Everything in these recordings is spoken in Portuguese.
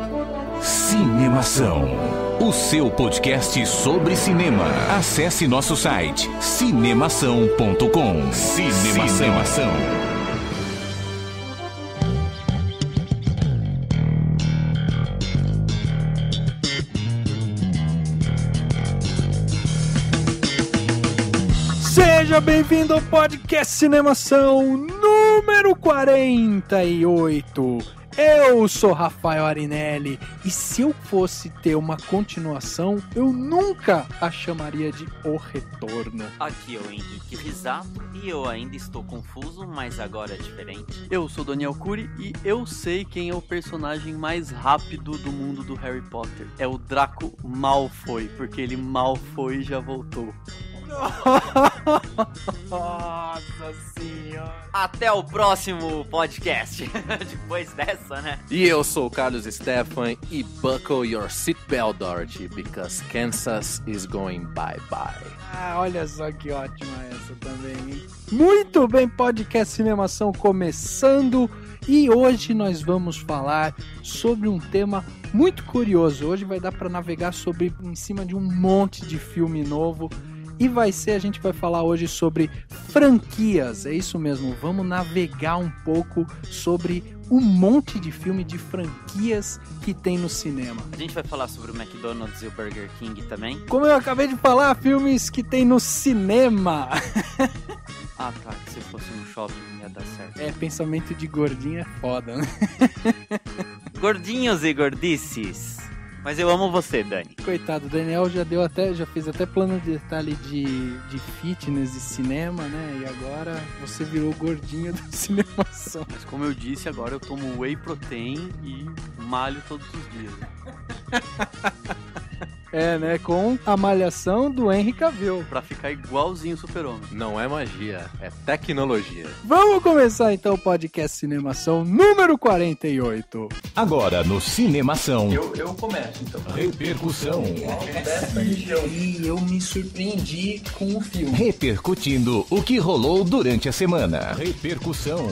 Cinemação, o seu podcast sobre cinema. Acesse nosso site cinemação.com. Cinemação. Seja bem-vindo ao podcast Cinemação número 48. Eu sou Rafael Arinelli e se eu fosse ter uma continuação, eu nunca a chamaria de O Retorno. Aqui é o Henrique Risato e eu ainda estou confuso, mas agora é diferente. Eu sou Daniel Cury e eu sei quem é o personagem mais rápido do mundo do Harry Potter. É o Draco Malfoy, porque ele mal foi e já voltou. Nossa senhora. Até o próximo podcast. Depois dessa, né? E eu sou o Carlos Stefan e buckle your seatbelt, Dorothy, because Kansas is going bye-bye. Ah, olha só que ótima essa também, hein? Muito bem, podcast Cinemação começando e hoje nós vamos falar sobre um tema muito curioso. Hoje vai dar para navegar em cima de um monte de filme novo. E a gente vai falar hoje sobre franquias, é isso mesmo, vamos navegar um pouco sobre um monte de filme de franquias que tem no cinema. A gente vai falar sobre o McDonald's e o Burger King também. Como eu acabei de falar, filmes que tem no cinema. Ah tá, que se fosse no shopping ia dar certo. É, pensamento de gordinho é foda, né? Gordinhos e gordices. Mas eu amo você, Dani. Coitado, o Daniel já fez até plano de detalhe de fitness e cinema, né? E agora você virou o gordinho da cinemação. Mas como eu disse, agora eu tomo whey protein e malho todos os dias. É, né? Com a malhação do Henry Cavill. Pra ficar igualzinho o Super-Homem. Não é magia, é tecnologia. Vamos começar então o podcast Cinemação número 48. Agora no Cinemação. Eu começo então. Repercussão. E eu me surpreendi com o filme. Repercutindo o que rolou durante a semana. Repercussão.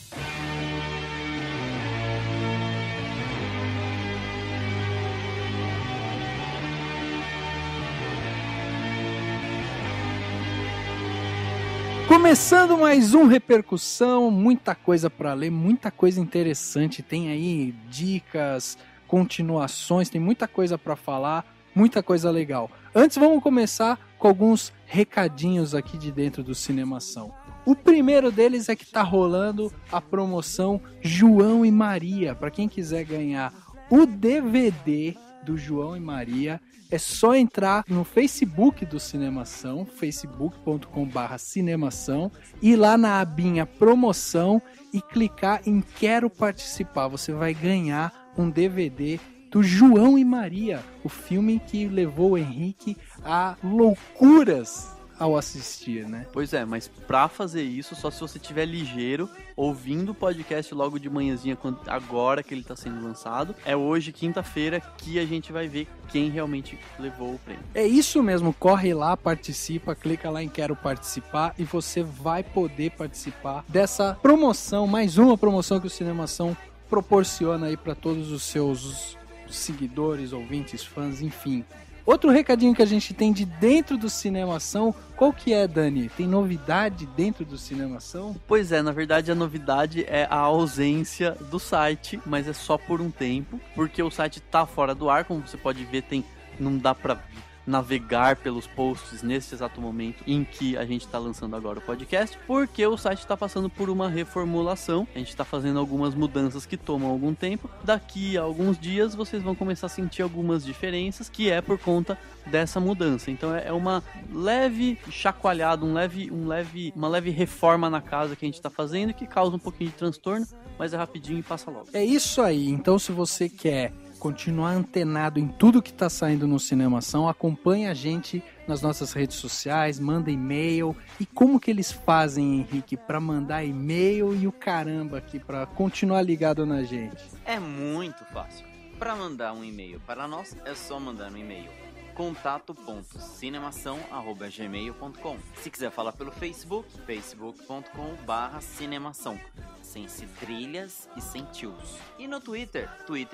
Começando mais um Repercussão, muita coisa para ler, muita coisa interessante, tem aí dicas, continuações, tem muita coisa para falar, muita coisa legal. Antes vamos começar com alguns recadinhos aqui de dentro do Cinemação. O primeiro deles é que tá rolando a promoção João e Maria, para quem quiser ganhar o DVD do João e Maria, é só entrar no Facebook do Cinemação, facebook.com/cinemação, ir lá na abinha promoção e clicar em Quero Participar. Você vai ganhar um DVD do João e Maria, o filme que levou o Henrique a loucuras ao assistir, né? Pois é, mas pra fazer isso, só se você estiver ligeiro, ouvindo o podcast logo de manhãzinha, agora que ele tá sendo lançado. É hoje, quinta-feira, que a gente vai ver quem realmente levou o prêmio. É isso mesmo, corre lá, participa, clica lá em Quero Participar e você vai poder participar dessa promoção, mais uma promoção que o Cinemação proporciona aí para todos os seus seguidores, ouvintes, fãs, enfim. Outro recadinho que a gente tem de dentro do Cinemação, qual que é, Dani? Tem novidade dentro do Cinemação? Pois é, na verdade a novidade é a ausência do site, mas é só por um tempo, porque o site tá fora do ar, como você pode ver, não dá pra navegar pelos posts nesse exato momento em que a gente está lançando agora o podcast, porque o site está passando por uma reformulação. A gente está fazendo algumas mudanças que tomam algum tempo. Daqui a alguns dias vocês vão começar a sentir algumas diferenças, que é por conta dessa mudança. Então é uma leve chacoalhada, uma leve reforma na casa que a gente está fazendo, que causa um pouquinho de transtorno, mas é rapidinho e passa logo. É isso aí. Então se você quer continuar antenado em tudo que está saindo no Cinemação, acompanha a gente nas nossas redes sociais, manda e-mail. E como que eles fazem, Henrique, para mandar e-mail e o caramba aqui, para continuar ligado na gente? É muito fácil. Para mandar um e-mail para nós, é só mandar um e-mail contato.cinemação@gmail.com. Se quiser falar pelo Facebook, facebook.com/cinemação, sem citrilhas e sem tios. E no Twitter,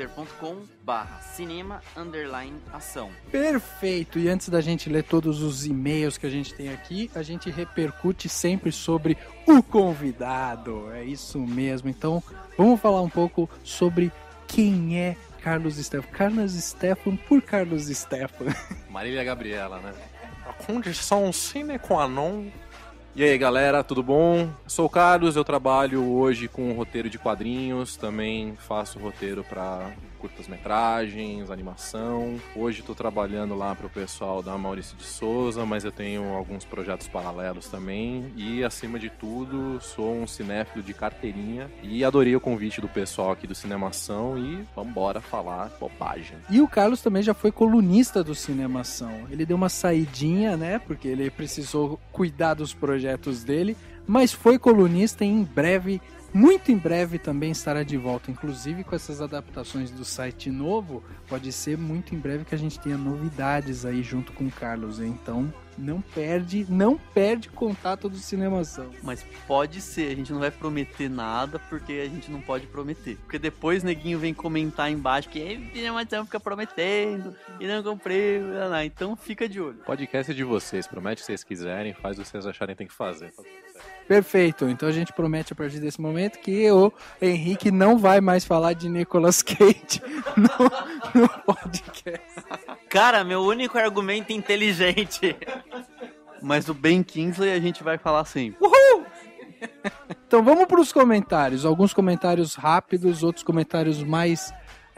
twitter.com/cinema_ação. Perfeito! E antes da gente ler todos os e-mails que a gente tem aqui, a gente repercute sempre sobre o convidado. É isso mesmo. Então, vamos falar um pouco sobre quem é Carlos Stefan. Carlos Stefan por Carlos Stefan. Marília Gabriela, né? A condição sine qua non. E aí, galera, tudo bom? Sou o Carlos, eu trabalho hoje com roteiro de quadrinhos, também faço roteiro para curtas-metragens, animação. Hoje estou trabalhando lá para o pessoal da Maurício de Souza, mas eu tenho alguns projetos paralelos também. E, acima de tudo, sou um cinéfilo de carteirinha e adorei o convite do pessoal aqui do Cinemação e vambora falar bobagem. E o Carlos também já foi colunista do Cinemação. Ele deu uma saidinha, né, porque ele precisou cuidar dos projetos dele, mas foi colunista e em breve, muito em breve também estará de volta, inclusive com essas adaptações do site novo, pode ser muito em breve que a gente tenha novidades aí junto com o Carlos, então não perde contato do Cinemação. Mas pode ser, a gente não vai prometer nada, porque a gente não pode prometer. Porque depois o neguinho vem comentar embaixo que a Cinemação fica prometendo e não comprei, então fica de olho. Podcast é de vocês, promete o que vocês quiserem, faz o que vocês acharem que tem que fazer. Perfeito, então a gente promete a partir desse momento que o Henrique não vai mais falar de Nicolas Cage no podcast. Cara, meu único argumento inteligente. Mas o Ben Kingsley a gente vai falar sempre. Uhul! Então vamos para os comentários, alguns comentários rápidos, outros comentários mais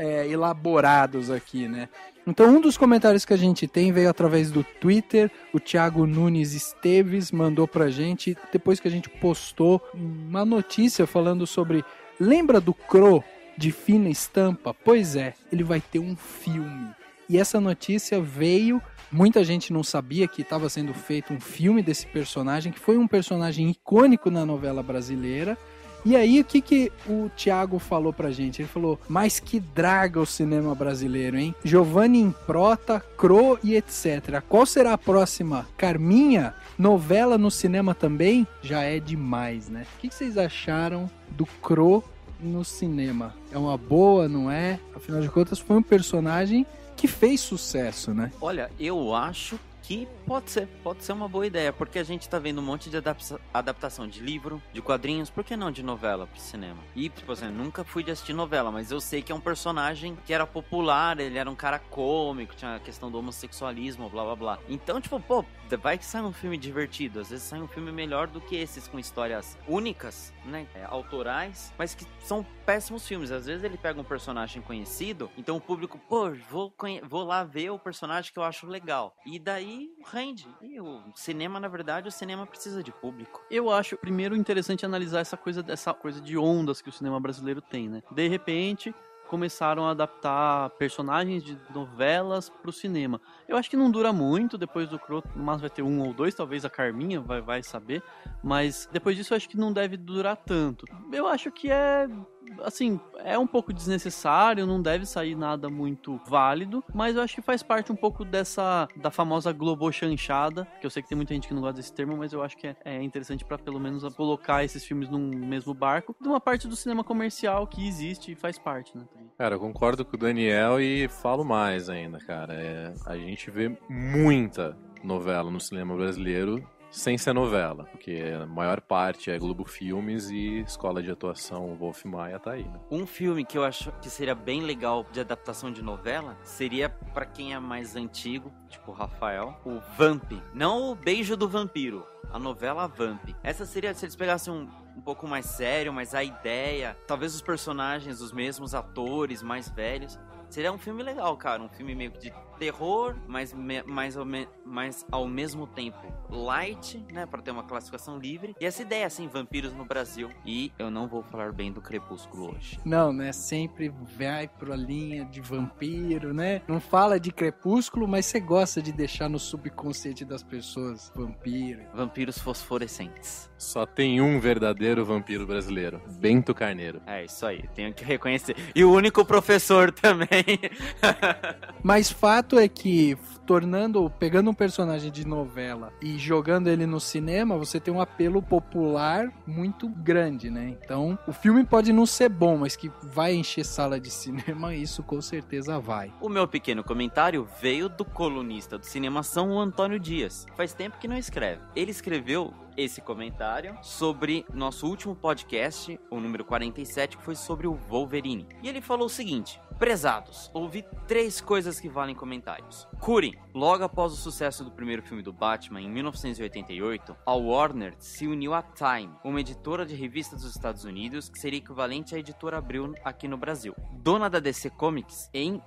elaborados aqui, né? Então um dos comentários que a gente tem veio através do Twitter, o Thiago Nunes Esteves mandou pra gente, depois que a gente postou uma notícia falando sobre, lembra do Crow de Fina Estampa? Pois é, ele vai ter um filme. E essa notícia veio, muita gente não sabia que estava sendo feito um filme desse personagem, que foi um personagem icônico na novela brasileira. E aí, o que o Thiago falou pra gente? Ele falou, mas que draga o cinema brasileiro, hein? Giovanni Improta, Crow e etc. Qual será a próxima? Carminha? Novela no cinema também? Já é demais, né? O que vocês acharam do Crow no cinema? É uma boa, não é? Afinal de contas, foi um personagem que fez sucesso, né? Olha, eu acho que pode ser uma boa ideia, porque a gente tá vendo um monte de adaptação de livro, de quadrinhos, por que não de novela pro cinema? E, tipo assim, eu nunca fui de assistir novela, mas eu sei que é um personagem que era popular, ele era um cara cômico, tinha a questão do homossexualismo, blá blá blá. Então, tipo, pô, vai que sai um filme divertido, às vezes sai um filme melhor do que esses, com histórias únicas, né, autorais, mas que são péssimos filmes. Às vezes ele pega um personagem conhecido, então o público, pô, vou lá ver o personagem que eu acho legal. E daí rende. E o cinema, na verdade, o cinema precisa de público. Eu acho, primeiro, interessante analisar essa coisa de ondas que o cinema brasileiro tem, né? De repente, começaram a adaptar personagens de novelas pro cinema. Eu acho que não dura muito, depois do Crow, mas vai ter 1 ou 2, talvez a Carminha vai saber, mas depois disso eu acho que não deve durar tanto. Eu acho que assim, é um pouco desnecessário, não deve sair nada muito válido, mas eu acho que faz parte um pouco da famosa globochanchada, que eu sei que tem muita gente que não gosta desse termo, mas eu acho que é interessante pra pelo menos colocar esses filmes num mesmo barco, de uma parte do cinema comercial que existe e faz parte, né? Cara, eu concordo com o Daniel e falo mais ainda, cara. A gente vê muita novela no cinema brasileiro sem ser novela, porque a maior parte é Globo Filmes e Escola de Atuação Wolf Maia tá aí, né? Um filme que eu acho que seria bem legal de adaptação de novela seria, pra quem é mais antigo, tipo o Rafael, o Vamp. Não o Beijo do Vampiro, a novela Vamp. Essa seria, se eles pegassem um pouco mais sério, mas a ideia, talvez os personagens, os mesmos atores mais velhos, seria um filme legal, cara. Um filme meio que de terror, mas ao mesmo tempo light, né? Pra ter uma classificação livre. E essa ideia, assim, vampiros no Brasil. E eu não vou falar bem do Crepúsculo hoje. Não, né? Sempre vai pra linha de vampiro, né? Não fala de Crepúsculo, mas você gosta de deixar no subconsciente das pessoas vampiro. Vampiros fosforescentes. Só tem um verdadeiro vampiro brasileiro, Bento Carneiro. É isso aí, tenho que reconhecer. E o único professor também. Mas fato fato é que pegando um personagem de novela e jogando ele no cinema, você tem um apelo popular muito grande, né? Então, o filme pode não ser bom, mas que vai encher sala de cinema, isso com certeza vai. O meu pequeno comentário veio do colunista do Cinemação, o Antônio Dias. Faz tempo que não escreve. Ele escreveu esse comentário sobre nosso último podcast, o número 47, que foi sobre o Wolverine. E ele falou o seguinte: prezados, ouvi 3 coisas que valem comentários. Curry, logo após o sucesso do primeiro filme do Batman, em 1988, a Warner se uniu à Time, uma editora de revistas dos Estados Unidos, que seria equivalente à editora Abril aqui no Brasil, dona da DC Comics em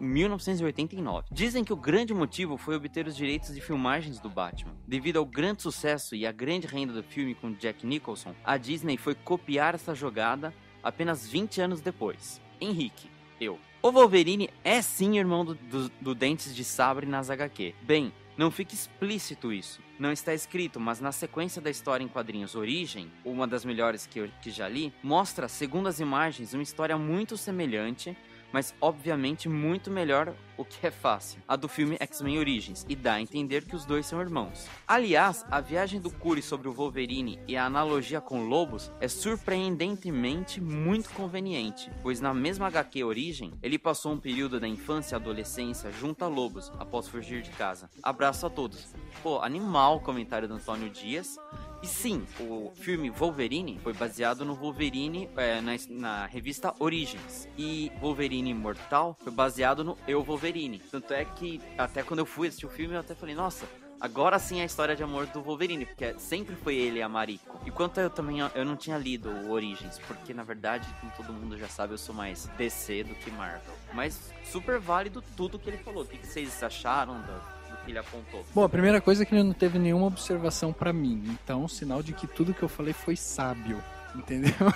1989. Dizem que o grande motivo foi obter os direitos de filmagens do Batman. Devido ao grande sucesso e à grande renda do filme com Jack Nicholson, a Disney foi copiar essa jogada apenas 20 anos depois. Henrique, o Wolverine é sim irmão do Dentes de Sabre nas HQ. Bem, não fica explícito isso. Não está escrito, mas na sequência da história em quadrinhos Origem, uma das melhores que já li, mostra, segundo as imagens, uma história muito semelhante, mas obviamente muito melhor, o que é fácil, a do filme X-Men Origins, e dá a entender que os dois são irmãos. Aliás, a viagem do Curry sobre o Wolverine e a analogia com lobos é surpreendentemente muito conveniente, pois na mesma HQ Origem, ele passou um período da infância e adolescência junto a lobos, após fugir de casa. Abraço a todos. Pô, animal o comentário do Antônio Dias. E sim, o filme Wolverine foi baseado no Wolverine na revista Origins. E Wolverine Imortal foi baseado no Eu Wolverine. Tanto é que até quando eu fui assistir o filme eu até falei, nossa, agora sim é a história de amor do Wolverine, porque sempre foi ele e a Mariko. Enquanto eu não tinha lido o Origins, porque na verdade, como todo mundo já sabe, eu sou mais DC do que Marvel. Mas super válido tudo que ele falou. O que vocês acharam que ele apontou? Bom, a primeira coisa é que ele não teve nenhuma observação pra mim, então sinal de que tudo que eu falei foi sábio, entendeu?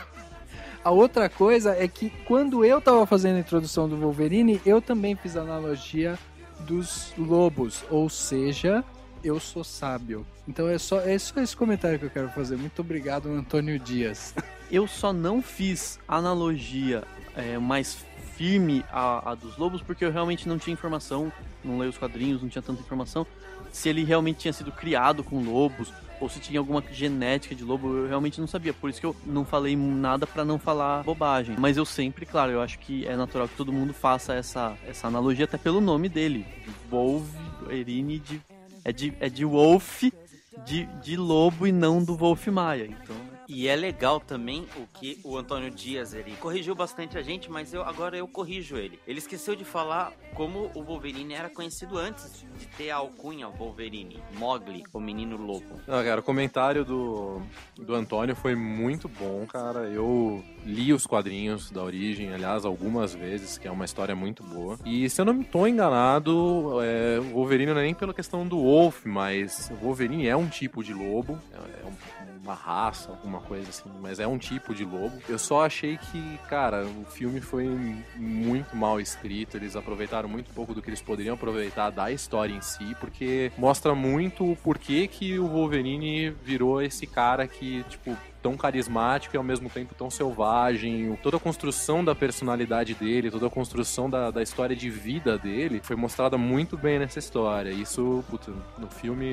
A outra coisa é que quando eu tava fazendo a introdução do Wolverine, eu também fiz a analogia dos lobos, ou seja, eu sou sábio. Então é só esse comentário que eu quero fazer. Muito obrigado, Antônio Dias. Eu só não fiz analogia mais firme a dos lobos porque eu realmente não tinha informação, não leio os quadrinhos, não tinha tanta informação, se ele realmente tinha sido criado com lobos ou se tinha alguma genética de lobo, eu realmente não sabia, por isso que eu não falei nada pra não falar bobagem. Mas eu sempre, claro, eu acho que é natural que todo mundo faça essa analogia até pelo nome dele, Wolverine é de Wolf, de lobo e não do Wolf Maia, então... E é legal também o que o Antônio Dias, ele corrigiu bastante a gente, mas agora eu corrijo ele. Ele esqueceu de falar como o Wolverine era conhecido antes de ter a alcunha Wolverine, Mowgli, o menino lobo. Não, cara, o comentário do Antônio foi muito bom, cara. Eu li os quadrinhos da Origem, aliás, algumas vezes, que é uma história muito boa. E se eu não me tô enganado, o Wolverine não é nem pela questão do Wolf, mas o Wolverine é um tipo de lobo, uma raça, alguma coisa assim, mas é um tipo de lobo. Eu só achei que, cara, o filme foi muito mal escrito, eles aproveitaram muito pouco do que eles poderiam aproveitar da história em si, porque mostra muito o porquê que o Wolverine virou esse cara que, tipo, tão carismático e ao mesmo tempo tão selvagem. Toda a construção da personalidade dele, toda a construção da história de vida dele foi mostrada muito bem nessa história. Isso, puta, no filme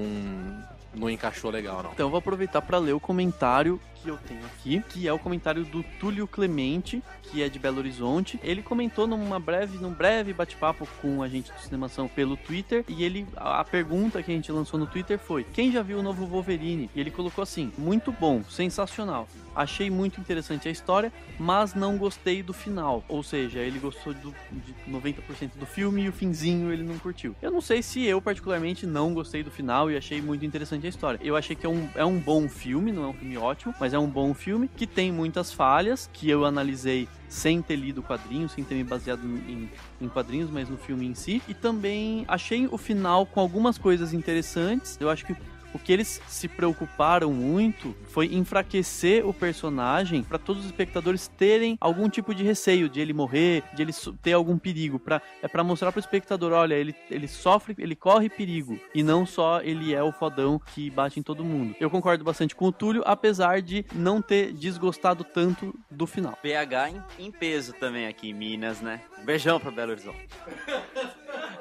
não encaixou legal, não. Então eu vou aproveitar para ler o comentário que eu tenho aqui, que é o comentário do Túlio Clemente, que é de Belo Horizonte. Ele comentou num breve bate-papo com a gente do Cinemação pelo Twitter, e a pergunta que a gente lançou no Twitter foi: quem já viu o novo Wolverine? E ele colocou assim: muito bom, sensacional. Achei muito interessante a história, mas não gostei do final. Ou seja, ele gostou de 90% do filme e o finzinho ele não curtiu. Eu não sei se eu particularmente não gostei do final e achei muito interessante a história. Eu achei que é um bom filme, não é um filme ótimo, mas é um bom filme que tem muitas falhas, que eu analisei sem ter lido quadrinhos, sem ter me baseado em quadrinhos, mas no filme em si. E também achei o final com algumas coisas interessantes. Eu acho que o que eles se preocuparam muito foi enfraquecer o personagem para todos os espectadores terem algum tipo de receio de ele morrer, de ele ter algum perigo. É pra mostrar pro espectador, olha, ele sofre, ele corre perigo, e não só ele é o fodão que bate em todo mundo. Eu concordo bastante com o Túlio, apesar de não ter desgostado tanto do final. PH em peso também aqui em Minas, né? Beijão pra Belo Horizonte.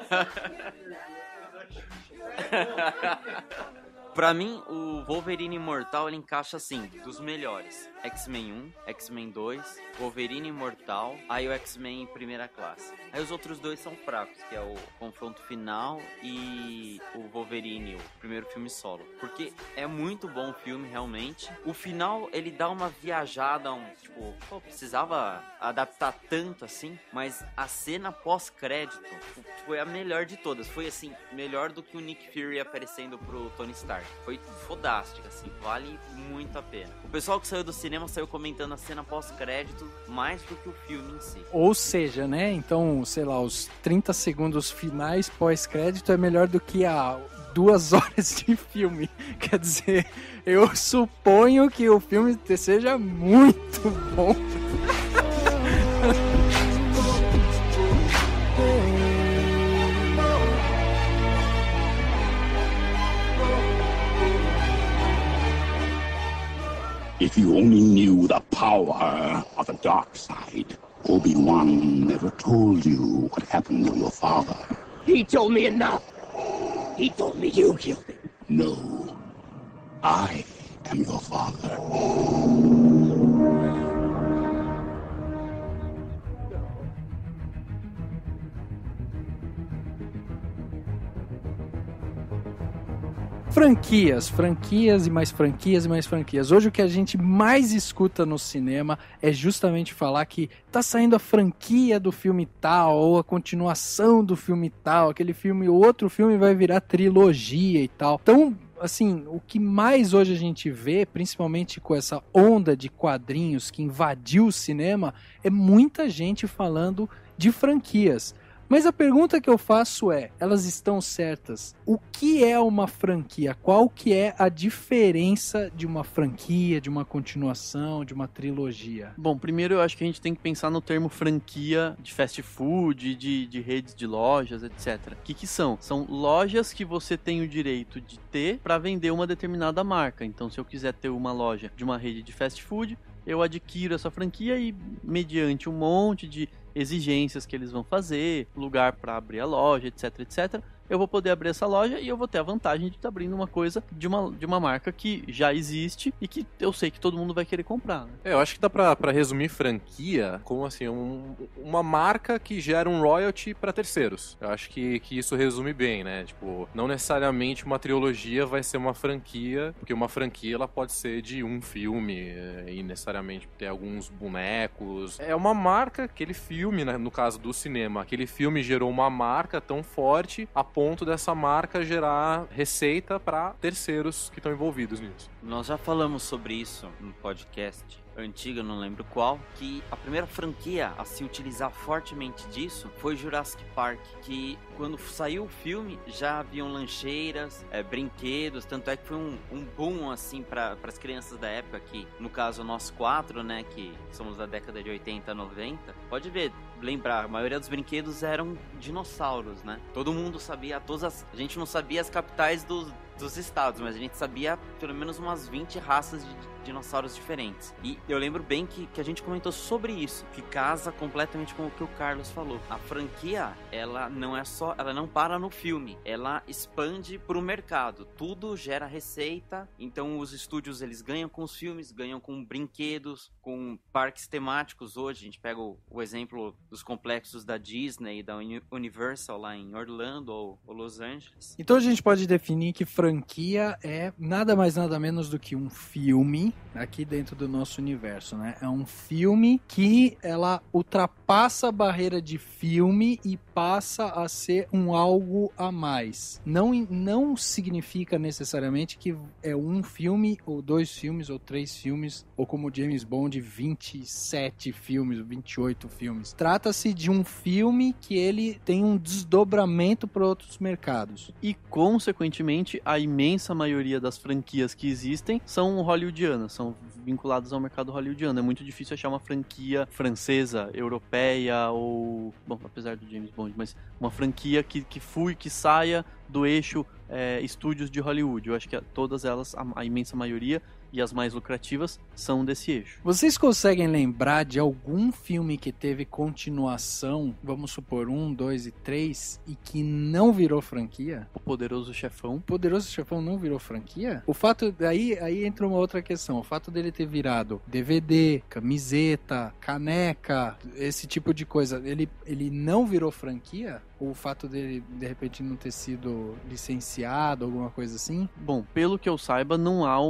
Pra mim, o Wolverine Imortal, ele encaixa assim, dos melhores. X-Men 1, X-Men 2, Wolverine Imortal, aí o X-Men Primeira Classe. Aí os outros dois são fracos, que é o Confronto Final e o Wolverine, o primeiro filme solo. Porque é muito bom o filme, realmente. O final, ele dá uma viajada, precisava adaptar tanto assim, mas a cena pós-crédito foi a melhor de todas. Foi assim, melhor do que o Nick Fury aparecendo pro Tony Stark. Foi fodástica, assim, vale muito a pena. O pessoal que saiu do cinema saiu comentando a cena pós-crédito mais do que o filme em si. Ou seja, né, então, sei lá, os 30 segundos finais pós-crédito é melhor do que a 2 horas de filme. Quer dizer, eu suponho que o filme seja muito bom. If you only knew the power of the dark side, Obi-Wan never told you what happened to your father. He told me enough. He told me you killed him. No, I am your father. Franquias e mais franquias e mais franquias. Hoje o que a gente mais escuta no cinema é justamente falar que tá saindo a franquia do filme tal, ou a continuação do filme tal, aquele filme, o outro filme vai virar trilogia e tal. Então, assim, o que mais hoje a gente vê, principalmente com essa onda de quadrinhos que invadiu o cinema, é muita gente falando de franquias. Mas a pergunta que eu faço é, elas estão certas? O que é uma franquia? Qual que é a diferença de uma franquia, de uma continuação, de uma trilogia? Bom, primeiro eu acho que a gente tem que pensar no termo franquia de fast food, de redes de lojas, etc. O que são? São lojas que você tem o direito de ter para vender uma determinada marca. Então, se eu quiser ter uma loja de uma rede de fast food, eu adquiro essa franquia e, mediante um monte de exigências que eles vão fazer, lugar para abrir a loja, etc, etc, eu vou poder abrir essa loja e eu vou ter a vantagem de estar abrindo uma coisa de uma marca que já existe e que eu sei que todo mundo vai querer comprar, né? Eu acho que dá pra resumir franquia como assim, uma marca que gera um royalty pra terceiros. Eu acho que isso resume bem, né? Tipo, não necessariamente uma trilogia vai ser uma franquia, porque uma franquia ela pode ser de um filme e necessariamente ter alguns bonecos. É uma marca, aquele filme, né, no caso do cinema, aquele filme gerou uma marca tão forte a ponto dessa marca gerar receita para terceiros que estão envolvidos nisso. Nós já falamos sobre isso no podcast antigo, não lembro qual, que a primeira franquia a se utilizar fortemente disso foi Jurassic Park, que quando saiu o filme já haviam lancheiras, brinquedos, tanto é que foi um boom assim para as crianças da época, que no caso nós 4, né, que somos da década de 80, 90, pode ver, lembrar, a maioria dos brinquedos eram dinossauros, né? Todo mundo sabia, a gente não sabia as capitais dos estados, mas a gente sabia pelo menos umas 20 raças de dinossauros diferentes. E eu lembro bem que a gente comentou sobre isso, que casa completamente com o que o Carlos falou. A franquia, ela não para no filme, ela expande pro mercado. Tudo gera receita, então os estúdios eles ganham com os filmes, ganham com brinquedos, com parques temáticos. Hoje a gente pega o exemplo dos complexos da Disney e da Universal lá em Orlando ou Los Angeles. Então a gente pode definir que franquia é nada mais nada menos do que um filme aqui dentro do nosso universo, né? É um filme que ela ultrapassa a barreira de filme e passa a ser um algo a mais. Não significa necessariamente que é um filme, ou 2 filmes, ou 3 filmes, ou como James Bond, 27 filmes, 28 filmes. Trata-se de um filme que ele tem um desdobramento para outros mercados. E, consequentemente, a imensa maioria das franquias que existem são hollywoodianas, são vinculadas ao mercado hollywoodiano. É muito difícil achar uma franquia francesa, europeia ou... Bom, apesar do James Bond, mas uma franquia que saia do eixo estúdios de Hollywood. Eu acho que todas elas, a imensa maioria e as mais lucrativas, são desse eixo. Vocês conseguem lembrar de algum filme que teve continuação, vamos supor 1, 2 e 3, e que não virou franquia? O Poderoso Chefão. O Poderoso Chefão não virou franquia? O fato, aí entra uma outra questão, o fato dele ter virado DVD, camiseta, caneca, esse tipo de coisa, ele não virou franquia? Ou o fato dele, de repente, não ter sido licenciado, alguma coisa assim? Bom, pelo que eu saiba, não há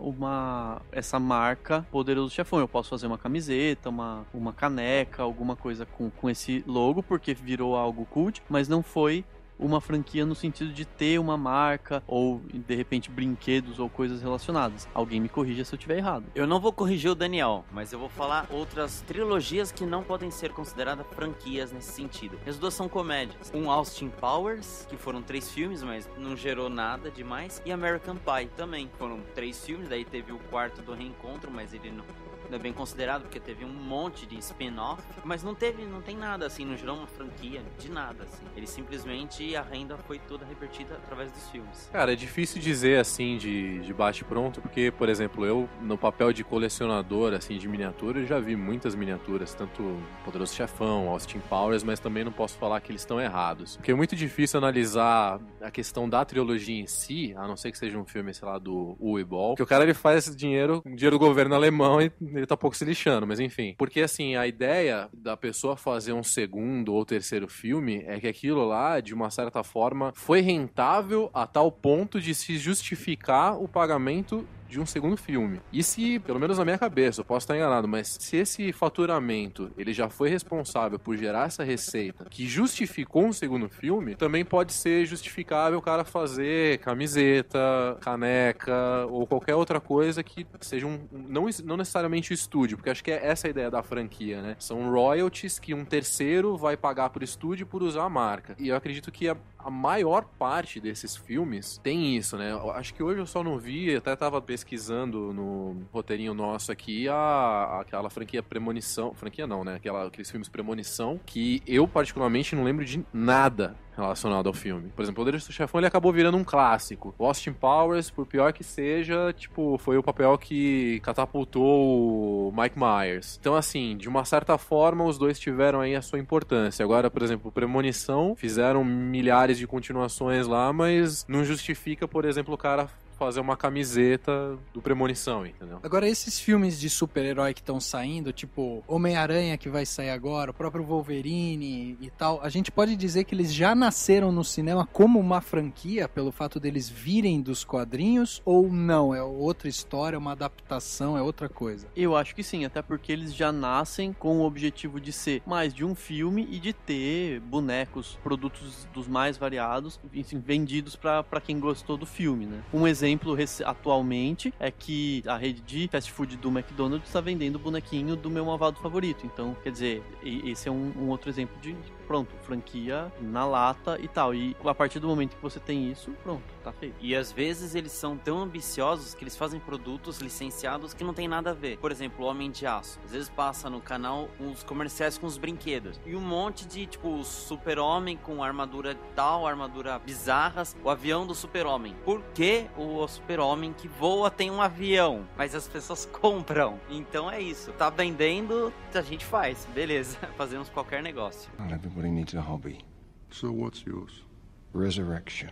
essa marca Poderoso Chefão. Eu posso fazer uma camiseta, uma caneca, alguma coisa com esse logo, porque virou algo cult, mas não foi uma franquia no sentido de ter uma marca ou, de repente, brinquedos ou coisas relacionadas. Alguém me corrija se eu estiver errado. Eu não vou corrigir o Daniel, mas eu vou falar outras trilogias que não podem ser consideradas franquias nesse sentido. As duas são comédias. Austin Powers, que foram 3 filmes, mas não gerou nada demais. E American Pie também. Foram 3 filmes, daí teve o 4º do reencontro, mas ele não é bem considerado, porque teve um monte de spin-off, mas não tem nada assim, não gerou uma franquia de nada assim. Ele simplesmente, a renda foi toda revertida através dos filmes. Cara, é difícil dizer assim de bate-pronto, porque, por exemplo, eu no papel de colecionador assim de miniatura, eu já vi muitas miniaturas, tanto Poderoso Chefão, Austin Powers, mas também não posso falar que eles estão errados. Porque é muito difícil analisar a questão da trilogia em si, a não ser que seja um filme, sei lá, do Uwe Boll, que o cara ele faz esse dinheiro do governo alemão e ele tá pouco se lixando, mas enfim. Porque assim, a ideia da pessoa fazer um segundo ou terceiro filme é que aquilo lá, de uma certa forma, foi rentável a tal ponto de se justificar o pagamento de um segundo filme. E se, pelo menos na minha cabeça, eu posso estar enganado, mas se esse faturamento, ele já foi responsável por gerar essa receita que justificou um segundo filme, também pode ser justificável o cara fazer camiseta, caneca ou qualquer outra coisa que seja não necessariamente o estúdio, porque acho que é essa a ideia da franquia, né? São royalties que um terceiro vai pagar pro estúdio por usar a marca. E eu acredito que a maior parte desses filmes tem isso, né? Eu acho que hoje eu só não vi, até tava pesquisando no roteirinho nosso aqui aquela franquia Premonição, franquia não, né? Aqueles filmes Premonição, que eu particularmente não lembro de nada relacionado ao filme. Por exemplo, o Poderoso Chefão, ele acabou virando um clássico. O Austin Powers, por pior que seja, foi o papel que catapultou o Mike Myers. Então, assim, de uma certa forma, os dois tiveram aí a sua importância. Agora, por exemplo, Premonição, fizeram milhares de continuações lá, mas não justifica, por exemplo, o cara fazer uma camiseta do Premonição, entendeu? Agora, esses filmes de super-herói que estão saindo, tipo Homem-Aranha que vai sair agora, o próprio Wolverine e tal, a gente pode dizer que eles já nasceram no cinema como uma franquia, pelo fato deles virem dos quadrinhos, ou não? É outra história, uma adaptação, é outra coisa? Eu acho que sim, até porque eles já nascem com o objetivo de ser mais de um filme e de ter bonecos, produtos dos mais variados, enfim, vendidos pra quem gostou do filme, né? Um exemplo atualmente é que a rede de fast food do McDonald's está vendendo o bonequinho do meu malvado favorito. Então, quer dizer, esse é um outro exemplo de, pronto, franquia na lata e tal. E a partir do momento que você tem isso, pronto, tá feito. E às vezes eles são tão ambiciosos que eles fazem produtos licenciados que não tem nada a ver. Por exemplo, o Homem de Aço. Às vezes passa no canal uns comerciais com os brinquedos. E um monte de, tipo, Super-Homem com armadura tal, armadura bizarras, o avião do Super-Homem. Por que o Super-Homem que voa tem um avião? Mas as pessoas compram. Então é isso. Tá vendendo, a gente faz. Beleza. Fazemos qualquer negócio. Not everybody needs a hobby. So what's yours? Resurrection.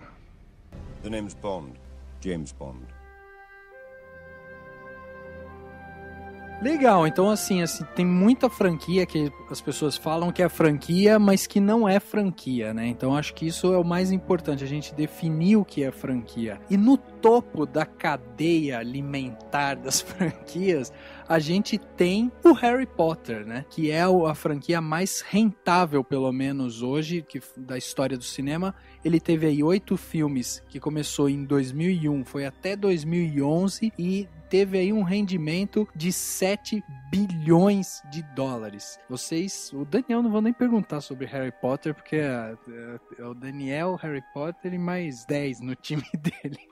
The name's Bond. James Bond. Legal, então assim, tem muita franquia que as pessoas falam que é franquia, mas que não é franquia, né? Então acho que isso é o mais importante, a gente definir o que é franquia. E no topo da cadeia alimentar das franquias, a gente tem o Harry Potter, né? Que é a franquia mais rentável, pelo menos hoje, da história do cinema. Ele teve aí 8 filmes, que começou em 2001, foi até 2011 e teve aí um rendimento de 7 bilhões de dólares. O Daniel, não vou nem perguntar sobre Harry Potter, porque é o Daniel, Harry Potter e mais 10 no time dele. Porque o Daniel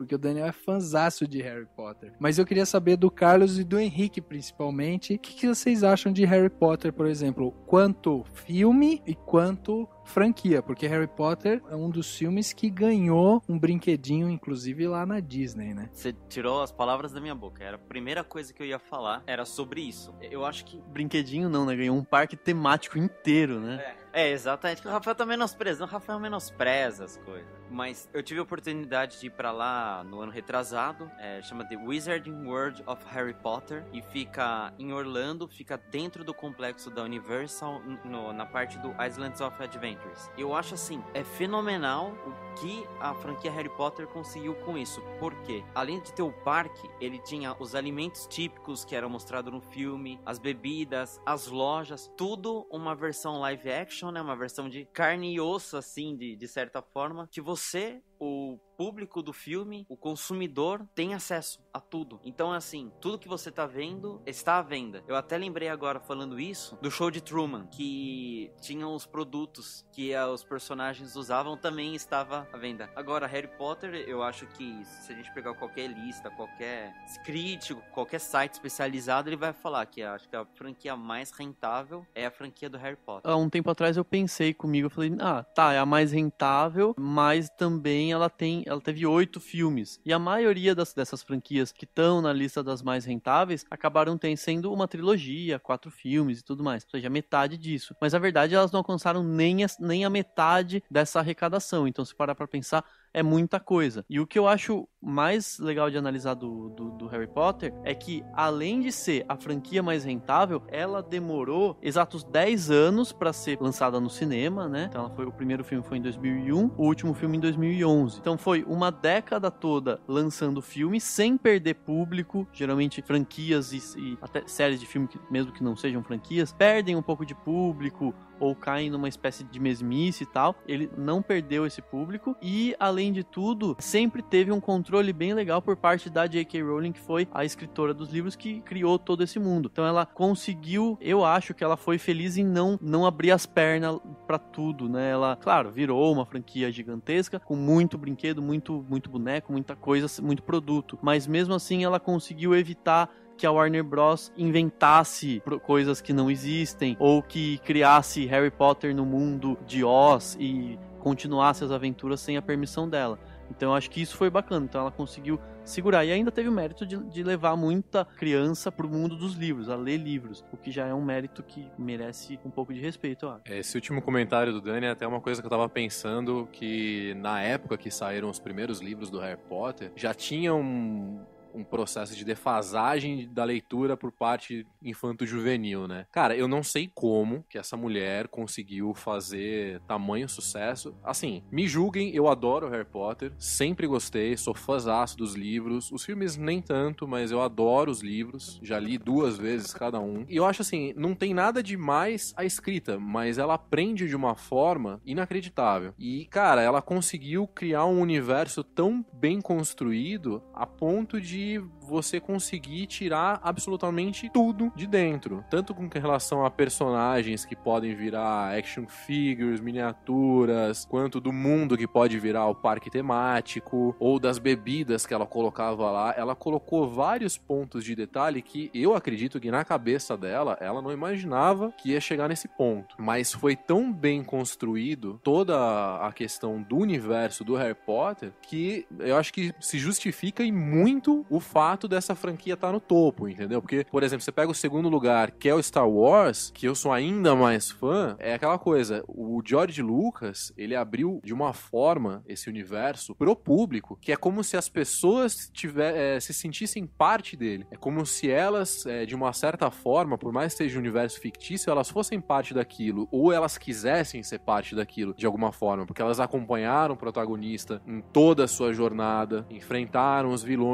Daniel é fãzaço de Harry Potter. Mas eu queria saber do Carlos e do Henrique, principalmente, o que vocês acham de Harry Potter, por exemplo, quanto filme e quanto franquia, porque Harry Potter é um dos filmes que ganhou um brinquedinho, inclusive lá na Disney, né? Você tirou as palavras da minha boca. Era a primeira coisa que eu ia falar, era sobre isso. Eu acho que... Brinquedinho não, né? Ganhou um parque temático inteiro, né? Exatamente. O Rafael tá menosprezando. O Rafael menospreza as coisas. Mas eu tive a oportunidade de ir pra lá no ano retrasado. Chama The Wizarding World of Harry Potter. E fica em Orlando, fica dentro do complexo da Universal, na parte do Islands of Adventures. Eu acho assim, é fenomenal o que a franquia Harry Potter conseguiu com isso. Por quê? Além de ter o parque, ele tinha os alimentos típicos que eram mostrados no filme, as bebidas, as lojas, tudo uma versão live action, né? Uma versão de carne e osso, assim, de certa forma, que você, o público do filme, o consumidor, tem acesso a tudo. Então, assim, tudo que você tá vendo está à venda. Eu até lembrei agora, falando isso, do show de Truman, que tinham os produtos que os personagens usavam, também estava à venda. Agora, Harry Potter, eu acho que se a gente pegar qualquer lista, qualquer crítico, qualquer site especializado, ele vai falar que acho que a franquia mais rentável é a franquia do Harry Potter. Há um tempo atrás eu pensei comigo, eu falei, é a mais rentável, mas também ela teve 8 filmes. E a maioria dessas franquias que estão na lista das mais rentáveis acabaram sendo uma trilogia, 4 filmes e tudo mais. Ou seja, metade disso. Mas a verdade, elas não alcançaram nem a metade dessa arrecadação. Então, se parar pra pensar, é muita coisa. E o que eu acho mais legal de analisar do Harry Potter é que, além de ser a franquia mais rentável, ela demorou exatos 10 anos para ser lançada no cinema, né? Então, o primeiro filme foi em 2001, o último filme em 2011. Então, foi uma década toda lançando filme sem perder público. Geralmente, franquias e até séries de filme, mesmo que não sejam franquias, perdem um pouco de público ou caem numa espécie de mesmice e tal. Ele não perdeu esse público e, além de tudo, sempre teve um controle bem legal por parte da J.K. Rowling, que foi a escritora dos livros que criou todo esse mundo. Então ela conseguiu, eu acho que ela foi feliz em não abrir as pernas pra tudo, né? Ela, claro, virou uma franquia gigantesca, com muito brinquedo, muito boneco, muita coisa, muito produto. Mas mesmo assim ela conseguiu evitar que a Warner Bros. Inventasse coisas que não existem, ou que criasse Harry Potter no mundo de Oz e continuasse as aventuras sem a permissão dela. Então eu acho que isso foi bacana. Então ela conseguiu segurar. E ainda teve o mérito de levar muita criança pro mundo dos livros, a ler livros. O que já é um mérito que merece um pouco de respeito, eu acho. Esse último comentário do Dani é até uma coisa que eu tava pensando, que na época que saíram os primeiros livros do Harry Potter, já tinha um processo de defasagem da leitura por parte infanto-juvenil, né? Cara, eu não sei como que essa mulher conseguiu fazer tamanho sucesso. Assim, me julguem, eu adoro Harry Potter, sempre gostei, sou fãzaço dos livros. Os filmes nem tanto, mas eu adoro os livros. Já li 2 vezes cada um. E eu acho assim, não tem nada demais a escrita, mas ela aprende de uma forma inacreditável. E, cara, ela conseguiu criar um universo tão bem construído a ponto de você conseguir tirar absolutamente tudo de dentro. Tanto com relação a personagens que podem virar action figures, miniaturas, quanto do mundo que pode virar o parque temático, ou das bebidas que ela colocava lá. Ela colocou vários pontos de detalhe que eu acredito que na cabeça dela, ela não imaginava que ia chegar nesse ponto. Mas foi tão bem construído toda a questão do universo do Harry Potter que eu acho que se justifica em muito o fato dessa franquia estar no topo, entendeu? Porque, por exemplo, você pega o segundo lugar, que é o Star Wars, que eu sou ainda mais fã, é aquela coisa, o George Lucas, ele abriu de uma forma esse universo pro público, que é como se as pessoas se sentissem parte dele. É como se elas, de uma certa forma, por mais que seja um universo fictício, elas fossem parte daquilo, ou elas quisessem ser parte daquilo, de alguma forma, porque elas acompanharam o protagonista em toda a sua jornada, enfrentaram os vilões juntos,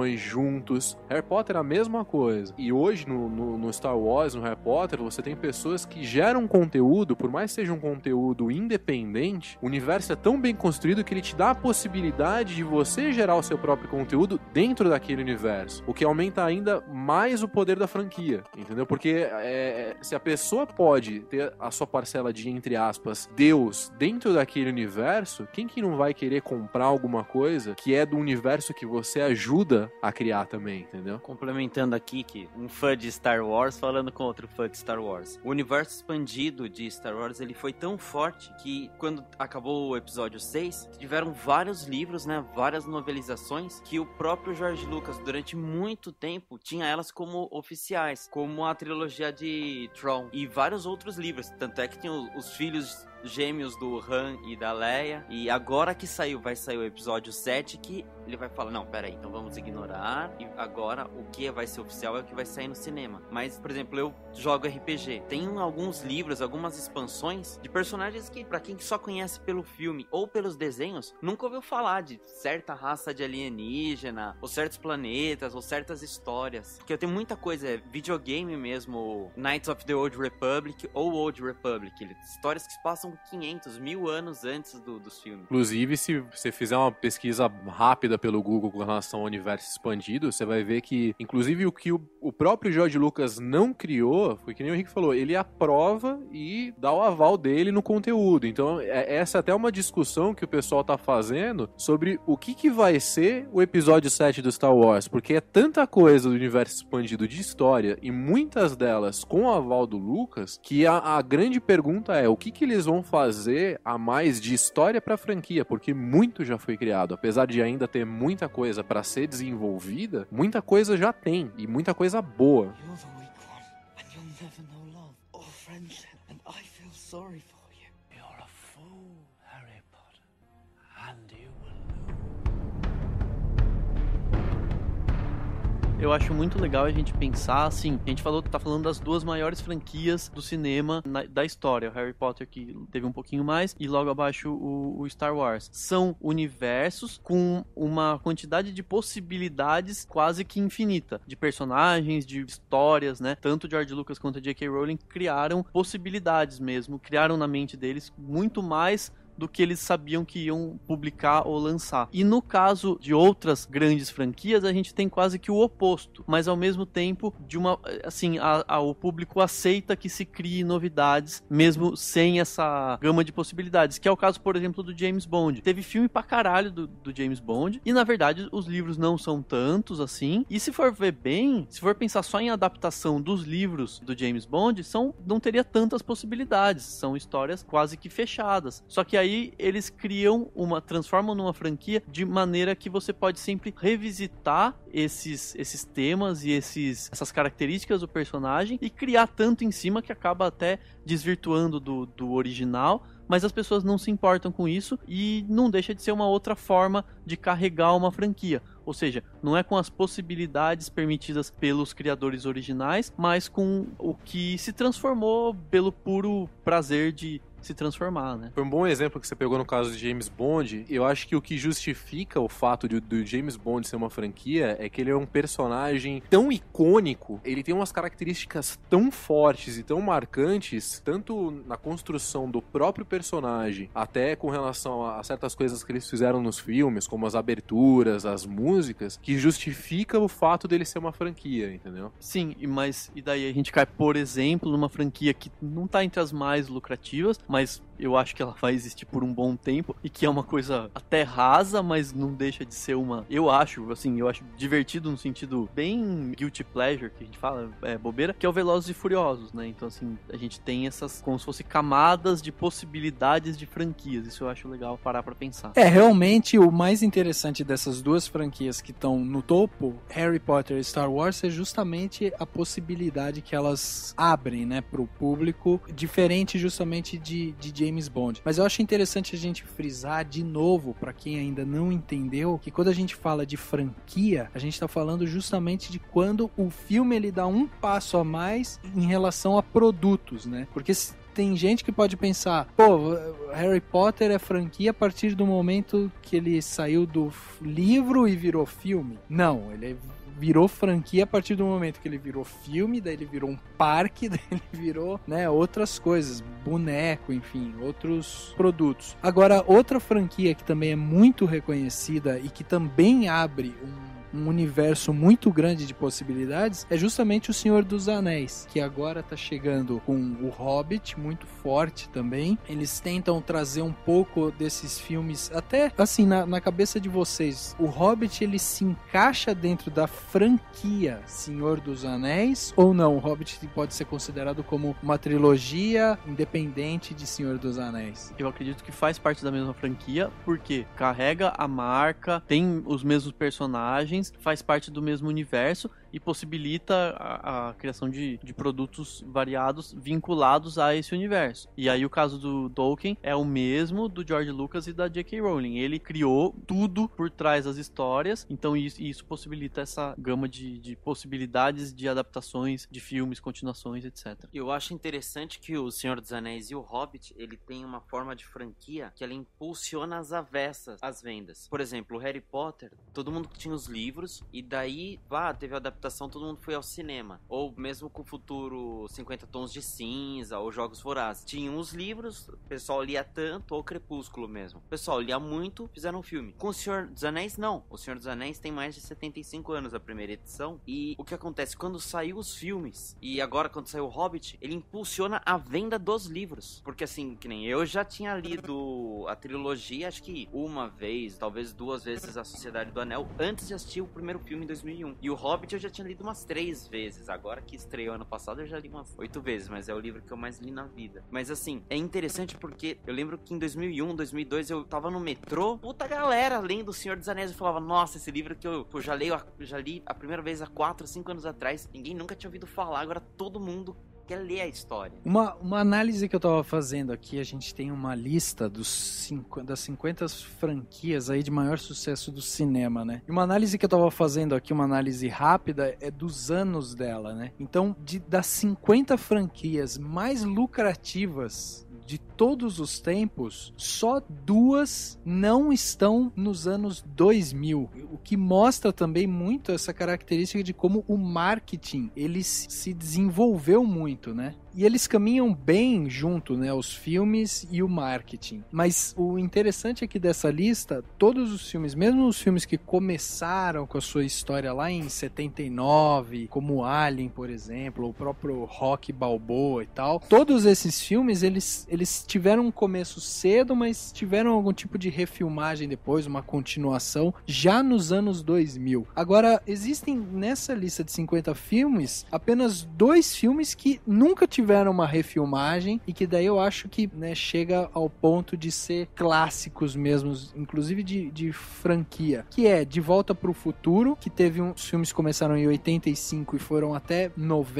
juntos. Harry Potter é a mesma coisa. E hoje, no Star Wars, no Harry Potter, você tem pessoas que geram conteúdo, por mais que seja um conteúdo independente, o universo é tão bem construído que ele te dá a possibilidade de você gerar o seu próprio conteúdo dentro daquele universo, o que aumenta ainda mais o poder da franquia, entendeu? Porque se a pessoa pode ter a sua parcela de, entre aspas, Deus dentro daquele universo, quem que não vai querer comprar alguma coisa que é do universo que você ajuda a criar também, entendeu? Complementando aqui que um fã de Star Wars falando com outro fã de Star Wars. O universo expandido de Star Wars, ele foi tão forte que quando acabou o episódio 6, tiveram vários livros, né, várias novelizações que o próprio George Lucas, durante muito tempo, tinha elas como oficiais, como a trilogia de Tron e vários outros livros. Tanto é que tem os filhos gêmeos do Han e da Leia, e agora que vai sair o episódio 7, que ele vai falar, não, peraí, então vamos ignorar, e agora o que vai ser oficial é o que vai sair no cinema. Mas, por exemplo, eu jogo RPG, tem alguns livros, algumas expansões de personagens que, pra quem só conhece pelo filme ou pelos desenhos, nunca ouviu falar de certa raça de alienígena, ou certos planetas, ou certas histórias. Porque eu tenho muita coisa, videogame mesmo, Knights of the Old Republic ou Old Republic, histórias que se passam 500, 1000 anos antes dos filmes. Inclusive, se você fizer uma pesquisa rápida pelo Google com relação ao universo expandido, você vai ver que, inclusive, o que o próprio George Lucas não criou, foi que nem o Henrique falou, ele aprova e dá o aval dele no conteúdo. Então, essa é até uma discussão que o pessoal tá fazendo sobre o que vai ser o episódio 7 do Star Wars, porque é tanta coisa do universo expandido de história, e muitas delas com o aval do Lucas, que a grande pergunta é, o que eles vão fazer a mais de história pra franquia, porque muito já foi criado. Apesar de ainda ter muita coisa pra ser desenvolvida, muita coisa já tem, e muita coisa boa. You're the weak one, and you'll never know love or friendship, and I feel sorry for you. You're a fool, Harry Potter, and you will Eu acho muito legal a gente pensar, assim, a gente tá falando das duas maiores franquias do cinema da história, o Harry Potter, que teve um pouquinho mais, e logo abaixo o Star Wars. São universos com uma quantidade de possibilidades quase que infinita, de personagens, de histórias, né? Tanto George Lucas quanto a J.K. Rowling criaram possibilidades mesmo, criaram na mente deles muito mais do que eles sabiam que iam publicar ou lançar. E no caso de outras grandes franquias, a gente tem quase que o oposto, mas ao mesmo tempo, o público aceita que se crie novidades, mesmo sem essa gama de possibilidades, que é o caso, por exemplo, do James Bond. Teve filme pra caralho do James Bond, e na verdade os livros não são tantos assim, e se for ver bem, se for pensar só em adaptação dos livros do James Bond, não teria tantas possibilidades, são histórias quase que fechadas. Só que aí eles transformam numa franquia de maneira que você pode sempre revisitar esses temas e essas características do personagem e criar tanto em cima que acaba até desvirtuando do original, mas as pessoas não se importam com isso e não deixa de ser uma outra forma de carregar uma franquia. Ou seja, não é com as possibilidades permitidas pelos criadores originais, mas com o que se transformou pelo puro prazer de se transformar, né? Foi um bom exemplo que você pegou no caso de James Bond. Eu acho que o que justifica o fato do James Bond ser uma franquia é que ele é um personagem tão icônico, ele tem umas características tão fortes e tão marcantes, tanto na construção do próprio personagem, até com relação a certas coisas que eles fizeram nos filmes, como as aberturas, as músicas, que justifica o fato dele ser uma franquia, entendeu? Sim, e daí a gente cai, por exemplo, numa franquia que não tá entre as mais lucrativas, mas eu acho que ela vai existir por um bom tempo e que é uma coisa até rasa, mas não deixa de ser eu acho divertido no sentido bem guilty pleasure, que a gente fala, bobeira, que é o Velozes e Furiosos, né? Então, assim, a gente tem essas, como se fosse camadas de possibilidades de franquias. Isso eu acho legal parar pra pensar. Realmente, o mais interessante dessas duas franquias que estão no topo, Harry Potter e Star Wars, é justamente a possibilidade que elas abrem, né, pro público, diferente justamente de James Bond. Mas eu acho interessante a gente frisar de novo, pra quem ainda não entendeu, que quando a gente fala de franquia, a gente tá falando justamente de quando o filme ele dá um passo a mais em relação a produtos, né? Porque tem gente que pode pensar, Harry Potter é franquia a partir do momento que ele saiu do livro e virou filme. Não, ele virou franquia a partir do momento que ele virou filme, daí ele virou um parque, daí ele virou, né, outras coisas, boneco, enfim, outros produtos. Agora, outra franquia que também é muito reconhecida e que também abre um universo muito grande de possibilidades é justamente o Senhor dos Anéis, que agora tá chegando com o Hobbit, muito forte também. Eles tentam trazer um pouco desses filmes, até assim, na cabeça de vocês, o Hobbit ele se encaixa dentro da franquia Senhor dos Anéis ou não? O Hobbit pode ser considerado como uma trilogia independente de Senhor dos Anéis? Eu acredito que faz parte da mesma franquia, porque carrega a marca, tem os mesmos personagens, faz parte do mesmo universo e possibilita a criação de produtos variados vinculados a esse universo. E aí o caso do Tolkien é o mesmo do George Lucas e da J.K. Rowling. Ele criou tudo por trás das histórias, então isso possibilita essa gama de possibilidades de adaptações de filmes, continuações, etc. Eu acho interessante que o Senhor dos Anéis e o Hobbit, ele tem uma forma de franquia que ela impulsiona as avessas, as vendas. Por exemplo, o Harry Potter, todo mundo tinha os livros, e daí, teve a adaptação, todo mundo foi ao cinema. Ou mesmo com o futuro 50 Tons de Cinza, ou Jogos Vorazes. Tinham os livros, o pessoal lia tanto, ou Crepúsculo mesmo. O pessoal lia muito, fizeram um filme. Com o Senhor dos Anéis, não. O Senhor dos Anéis tem mais de 75 anos, a primeira edição. E o que acontece? Quando saiu os filmes, e agora quando saiu o Hobbit, ele impulsiona a venda dos livros. Porque assim, que nem eu já tinha lido a trilogia, acho que uma vez, talvez 2 vezes, A Sociedade do Anel, antes de assistir o primeiro filme em 2001. E o Hobbit eu já tinha lido umas 3 vezes. Agora que estreou ano passado, eu já li umas 8 vezes, mas é o livro que eu mais li na vida. Mas assim, é interessante porque eu lembro que em 2001, 2002, eu tava no metrô, puta galera lendo O Senhor dos Anéis. Eu falava, nossa, esse livro que eu já li a primeira vez há 4, 5 anos atrás. Ninguém nunca tinha ouvido falar, agora todo mundo quer ler a história. Uma análise que eu tava fazendo aqui, a gente tem uma lista das 50 franquias aí de maior sucesso do cinema, né? E uma análise que eu tava fazendo aqui, uma análise rápida, é dos anos dela, né? Então, das 50 franquias mais lucrativas de todos os tempos, só 2 não estão nos anos 2000, o que mostra também muito essa característica de como o marketing ele se desenvolveu muito, né? E eles caminham bem junto, né, os filmes e o marketing. Mas o interessante aqui dessa lista, todos os filmes, mesmo os filmes que começaram com a sua história lá em 79, como Alien, por exemplo, o próprio Rocky Balboa e tal, todos esses filmes, eles tiveram um começo cedo, mas tiveram algum tipo de refilmagem depois, uma continuação, já nos anos 2000. Agora, existem nessa lista de 50 filmes, apenas 2 filmes que nunca tiveram uma refilmagem e que daí eu acho que, né, chega ao ponto de ser clássicos mesmo, inclusive de franquia, que é De Volta para o Futuro, que teve uns filmes que começaram em 85 e foram até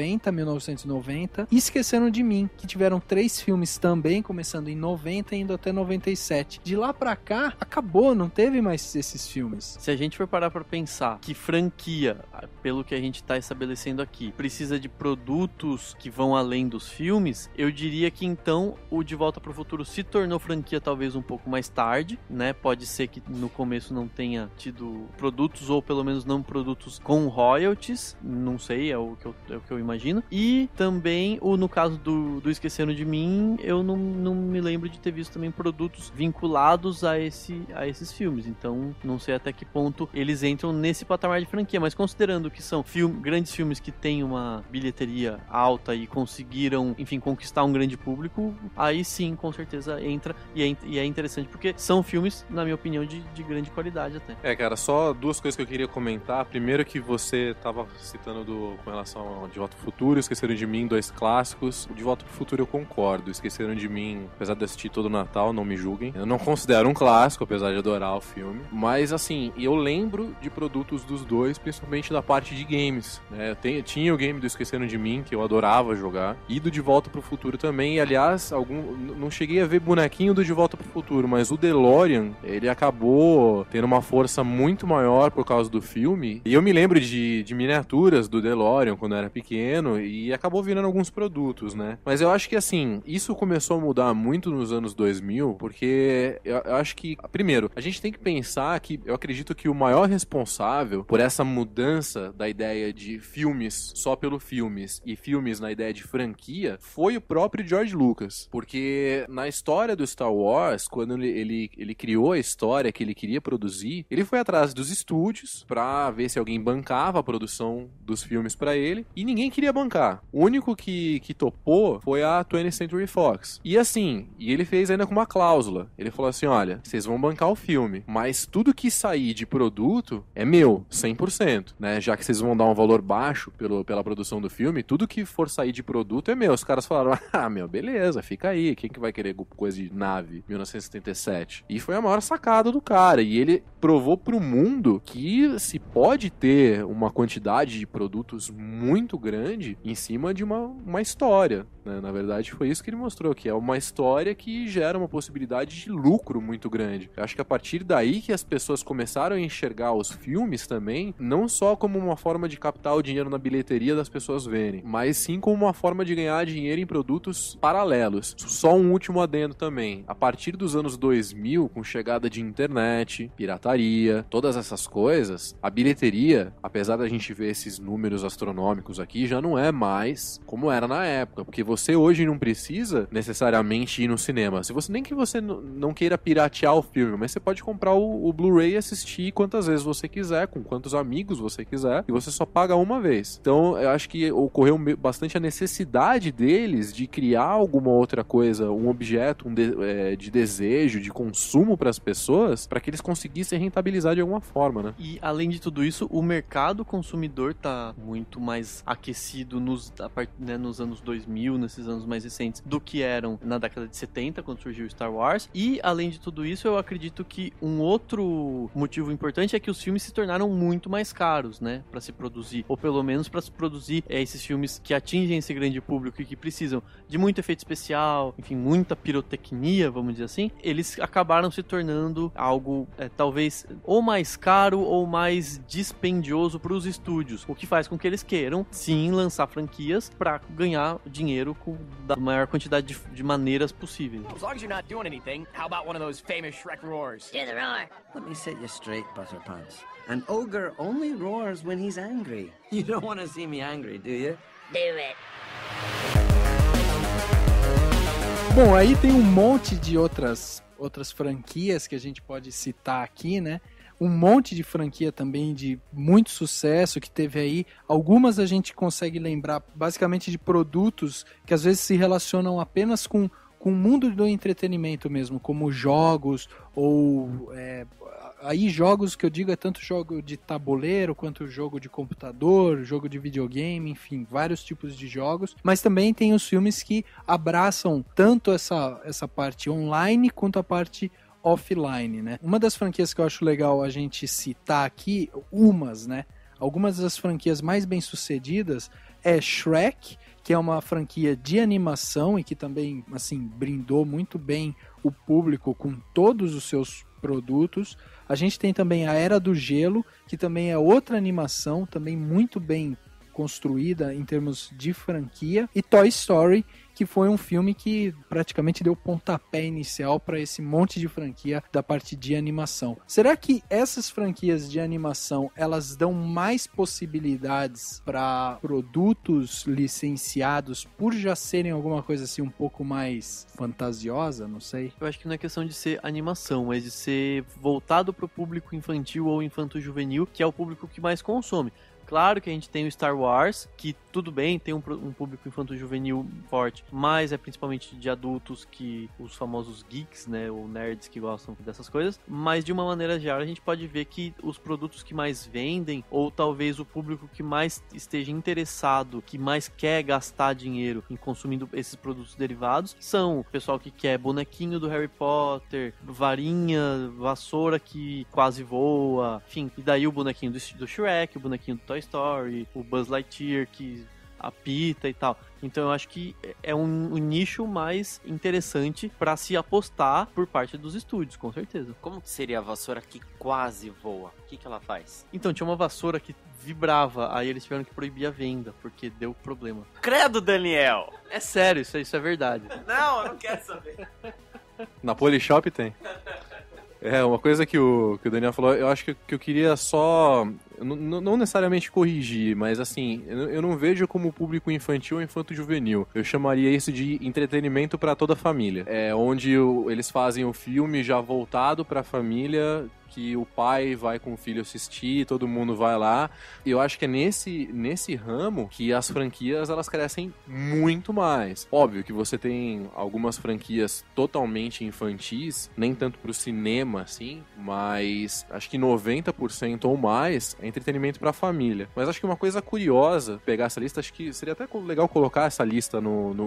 1990, e Esqueceram de Mim, que tiveram 3 filmes também, começando em 90 e indo até 97. De lá pra cá, acabou, não teve mais esses filmes. Se a gente for parar pra pensar que franquia, pelo que a gente tá estabelecendo aqui, precisa de produtos que vão além dos filmes, eu diria que então o De Volta para o Futuro se tornou franquia talvez um pouco mais tarde, né? Pode ser que no começo não tenha tido produtos, ou pelo menos não produtos com royalties, não sei, é o que eu imagino. E também, no caso do Esquecendo de Mim, eu não me lembro de ter visto também produtos vinculados a esses filmes, então não sei até que ponto eles entram nesse patamar de franquia, mas considerando que são grandes filmes que têm uma bilheteria alta e conseguiram, enfim, conquistar um grande público, aí sim, com certeza entra, e é interessante porque são filmes, na minha opinião, de grande qualidade até. Cara, só 2 coisas que eu queria comentar. Primeiro, que você tava citando com relação ao De Volta pro Futuro, Esqueceram de Mim, 2 clássicos. O De Volta pro Futuro eu concordo, Esqueceram de Mim, apesar de assistir todo o Natal, não me julguem, eu não considero um clássico, apesar de adorar o filme, mas assim, eu lembro de produtos dos 2, principalmente da parte de games, né? Tinha o game do Esqueceram de Mim, que eu adorava jogar, E do De Volta pro Futuro também. E, aliás, não cheguei a ver bonequinho do De Volta pro Futuro, mas o DeLorean, ele acabou tendo uma força muito maior por causa do filme. E eu me lembro de miniaturas do DeLorean quando eu era pequeno e acabou virando alguns produtos, né? Mas eu acho que, assim, isso começou a mudar muito nos anos 2000, porque eu acho que, primeiro, a gente tem que pensar que eu acredito que o maior responsável por essa mudança da ideia de filmes só pelo filmes e filmes na ideia de franquia foi o próprio George Lucas. Porque na história do Star Wars, quando ele criou a história que ele queria produzir, ele foi atrás dos estúdios pra ver se alguém bancava a produção dos filmes pra ele, e ninguém queria bancar. O único que topou foi a 20th Century Fox. E assim, ele fez ainda com uma cláusula. Ele falou assim, olha, vocês vão bancar o filme, mas tudo que sair de produto é meu, 100%, né? Já que vocês vão dar um valor baixo pela produção do filme, tudo que for sair de produto é meu. Os caras falaram, beleza, fica aí, quem que vai querer coisa de nave, 1977? E foi a maior sacada do cara, e ele provou pro mundo que se pode ter uma quantidade de produtos muito grande em cima de uma história, né? Na verdade, foi isso que ele mostrou, que é uma história que gera uma possibilidade de lucro muito grande. Eu acho que a partir daí que as pessoas começaram a enxergar os filmes também, não só como uma forma de captar o dinheiro na bilheteria das pessoas verem, mas sim como uma forma de ganhar dinheiro em produtos paralelos. Só um último adendo também. A partir dos anos 2000, com chegada de internet, pirataria, todas essas coisas, a bilheteria, apesar da gente ver esses números astronômicos aqui, já não é mais como era na época, porque você hoje não precisa necessariamente ir no cinema. Nem que você não queira piratear o filme, mas você pode comprar o Blu-ray e assistir quantas vezes você quiser, com quantos amigos você quiser, e você só paga uma vez. Então, eu acho que ocorreu bastante a necessidade deles de criar alguma outra coisa, um objeto de desejo, de consumo para as pessoas, para que eles conseguissem rentabilizar de alguma forma, né? E, além de tudo isso, o mercado consumidor tá muito mais aquecido nos anos 2000, nesses anos mais recentes, do que eram na década de 70, quando surgiu Star Wars. E, além de tudo isso, eu acredito que um outro motivo importante é que os filmes se tornaram muito mais caros, né, para se produzir, ou pelo menos para se produzir esses filmes que atingem esse grande público e que precisam de muito efeito especial, enfim, muita pirotecnia, vamos dizer assim. Eles acabaram se tornando algo talvez ou mais caro ou mais dispendioso para os estúdios, o que faz com que eles queiram sim lançar franquias para ganhar dinheiro da maior quantidade de maneiras possíveis. As long as you're not doing anything, how about one of those famous Shrek roars? Do the roar. Let me set you straight, Butterpants. An ogre only roars when he's angry. You don't want to see me angry, do you? Do it. Bom, aí tem um monte de outras franquias que a gente pode citar aqui, né? Um monte de franquia também de muito sucesso que teve aí. Algumas a gente consegue lembrar basicamente de produtos que às vezes se relacionam apenas com o mundo do entretenimento mesmo, como jogos ou... aí jogos que eu digo é tanto jogo de tabuleiro quanto jogo de computador, jogo de videogame, enfim, vários tipos de jogos. Mas também tem os filmes que abraçam tanto essa parte online quanto a parte offline, né? Uma das franquias que eu acho legal a gente citar aqui, né? Algumas das franquias mais bem sucedidas é Shrek, que é uma franquia de animação e que também, assim, brindou muito bem o público com todos os seus produtos. A gente tem também a Era do Gelo, que também é outra animação, também muito bem construída em termos de franquia, e Toy Story, que foi um filme que praticamente deu pontapé inicial para esse monte de franquia da parte de animação. Será que essas franquias de animação, elas dão mais possibilidades para produtos licenciados por já serem alguma coisa assim um pouco mais fantasiosa? Não sei. Eu acho que não é questão de ser animação, mas de ser voltado para o público infantil ou infanto-juvenil, que é o público que mais consome. Claro que a gente tem o Star Wars, que tudo bem, tem um público infanto-juvenil forte, mas é principalmente de adultos, que os famosos geeks, né, ou nerds que gostam dessas coisas. Mas de uma maneira geral, a gente pode ver que os produtos que mais vendem, ou talvez o público que mais esteja interessado, que mais quer gastar dinheiro em consumindo esses produtos derivados, são o pessoal que quer bonequinho do Harry Potter, varinha, vassoura que quase voa, enfim, e daí o bonequinho do Shrek, o bonequinho do Toy Story, o Buzz Lightyear, que a Pita e tal. Então eu acho que é um nicho mais interessante pra se apostar por parte dos estúdios, com certeza. Como que seria a vassoura que quase voa? O que ela faz? Então, tinha uma vassoura que vibrava, aí eles tiveram que proibir a venda, porque deu problema. Credo, Daniel! É sério, isso é verdade. Não, eu não quero saber. Na Polishop tem. Uma coisa que o Daniel falou, eu acho que eu queria só, não necessariamente corrigir, mas assim, eu não vejo como público infantil ou infanto-juvenil. Eu chamaria isso de entretenimento para toda a família. É onde eles fazem o filme já voltado para a família, que o pai vai com o filho assistir, todo mundo vai lá. E eu acho que é nesse ramo que as franquias, elas crescem muito mais. Óbvio que você tem algumas franquias totalmente infantis, nem tanto pro cinema, assim, mas acho que 90% ou mais é entretenimento pra família. Mas acho que uma coisa curiosa, pegar essa lista, acho que seria até legal colocar essa lista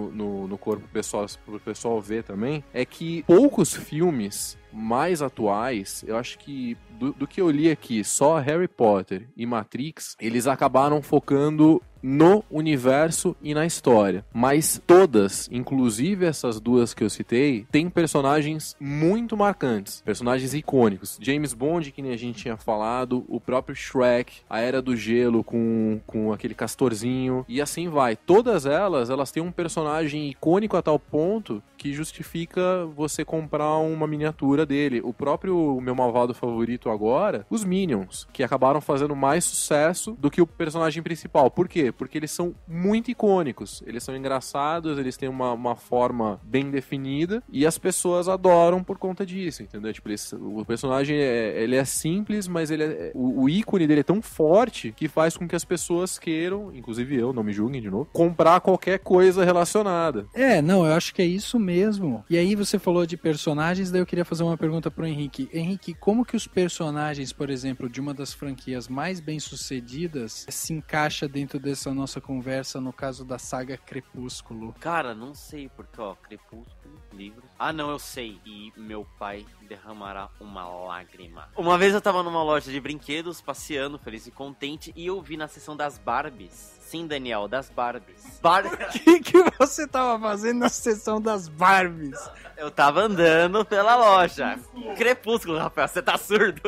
no corpo pro pessoal ver também, é que poucos filmes mais atuais, eu acho que do que eu li aqui, só Harry Potter e Matrix, eles acabaram focando no universo e na história. Mas todas, inclusive essas duas que eu citei, têm personagens muito marcantes, personagens icônicos. James Bond, que nem a gente tinha falado, o próprio Shrek, a Era do Gelo com aquele castorzinho, e assim vai. Todas elas têm um personagem icônico a tal ponto que justifica você comprar uma miniatura dele. O próprio meu malvado favorito agora, os Minions, que acabaram fazendo mais sucesso do que o personagem principal. Por quê? Porque eles são muito icônicos, eles são engraçados, eles têm uma forma bem definida e as pessoas adoram por conta disso, entendeu? Tipo, o personagem ele é simples, mas o ícone dele é tão forte que faz com que as pessoas queiram, inclusive eu, não me julguem de novo, comprar qualquer coisa relacionada. Não, eu acho que é isso mesmo. E aí você falou de personagens, daí eu queria fazer uma pergunta pro Henrique. Henrique, como que os personagens, por exemplo, de uma das franquias mais bem-sucedidas se encaixa dentro dessa nossa conversa no caso da saga Crepúsculo? Cara, não sei, porque, Crepúsculo, livros... Ah, não, eu sei. E meu pai derramará uma lágrima. Uma vez eu tava numa loja de brinquedos, passeando, feliz e contente, e eu vi na seção das Barbies. Sim, Daniel, das Barbies. O que você tava fazendo na seção das Barbies? Eu tava andando pela loja. Crepúsculo, Rafael, você tá surdo?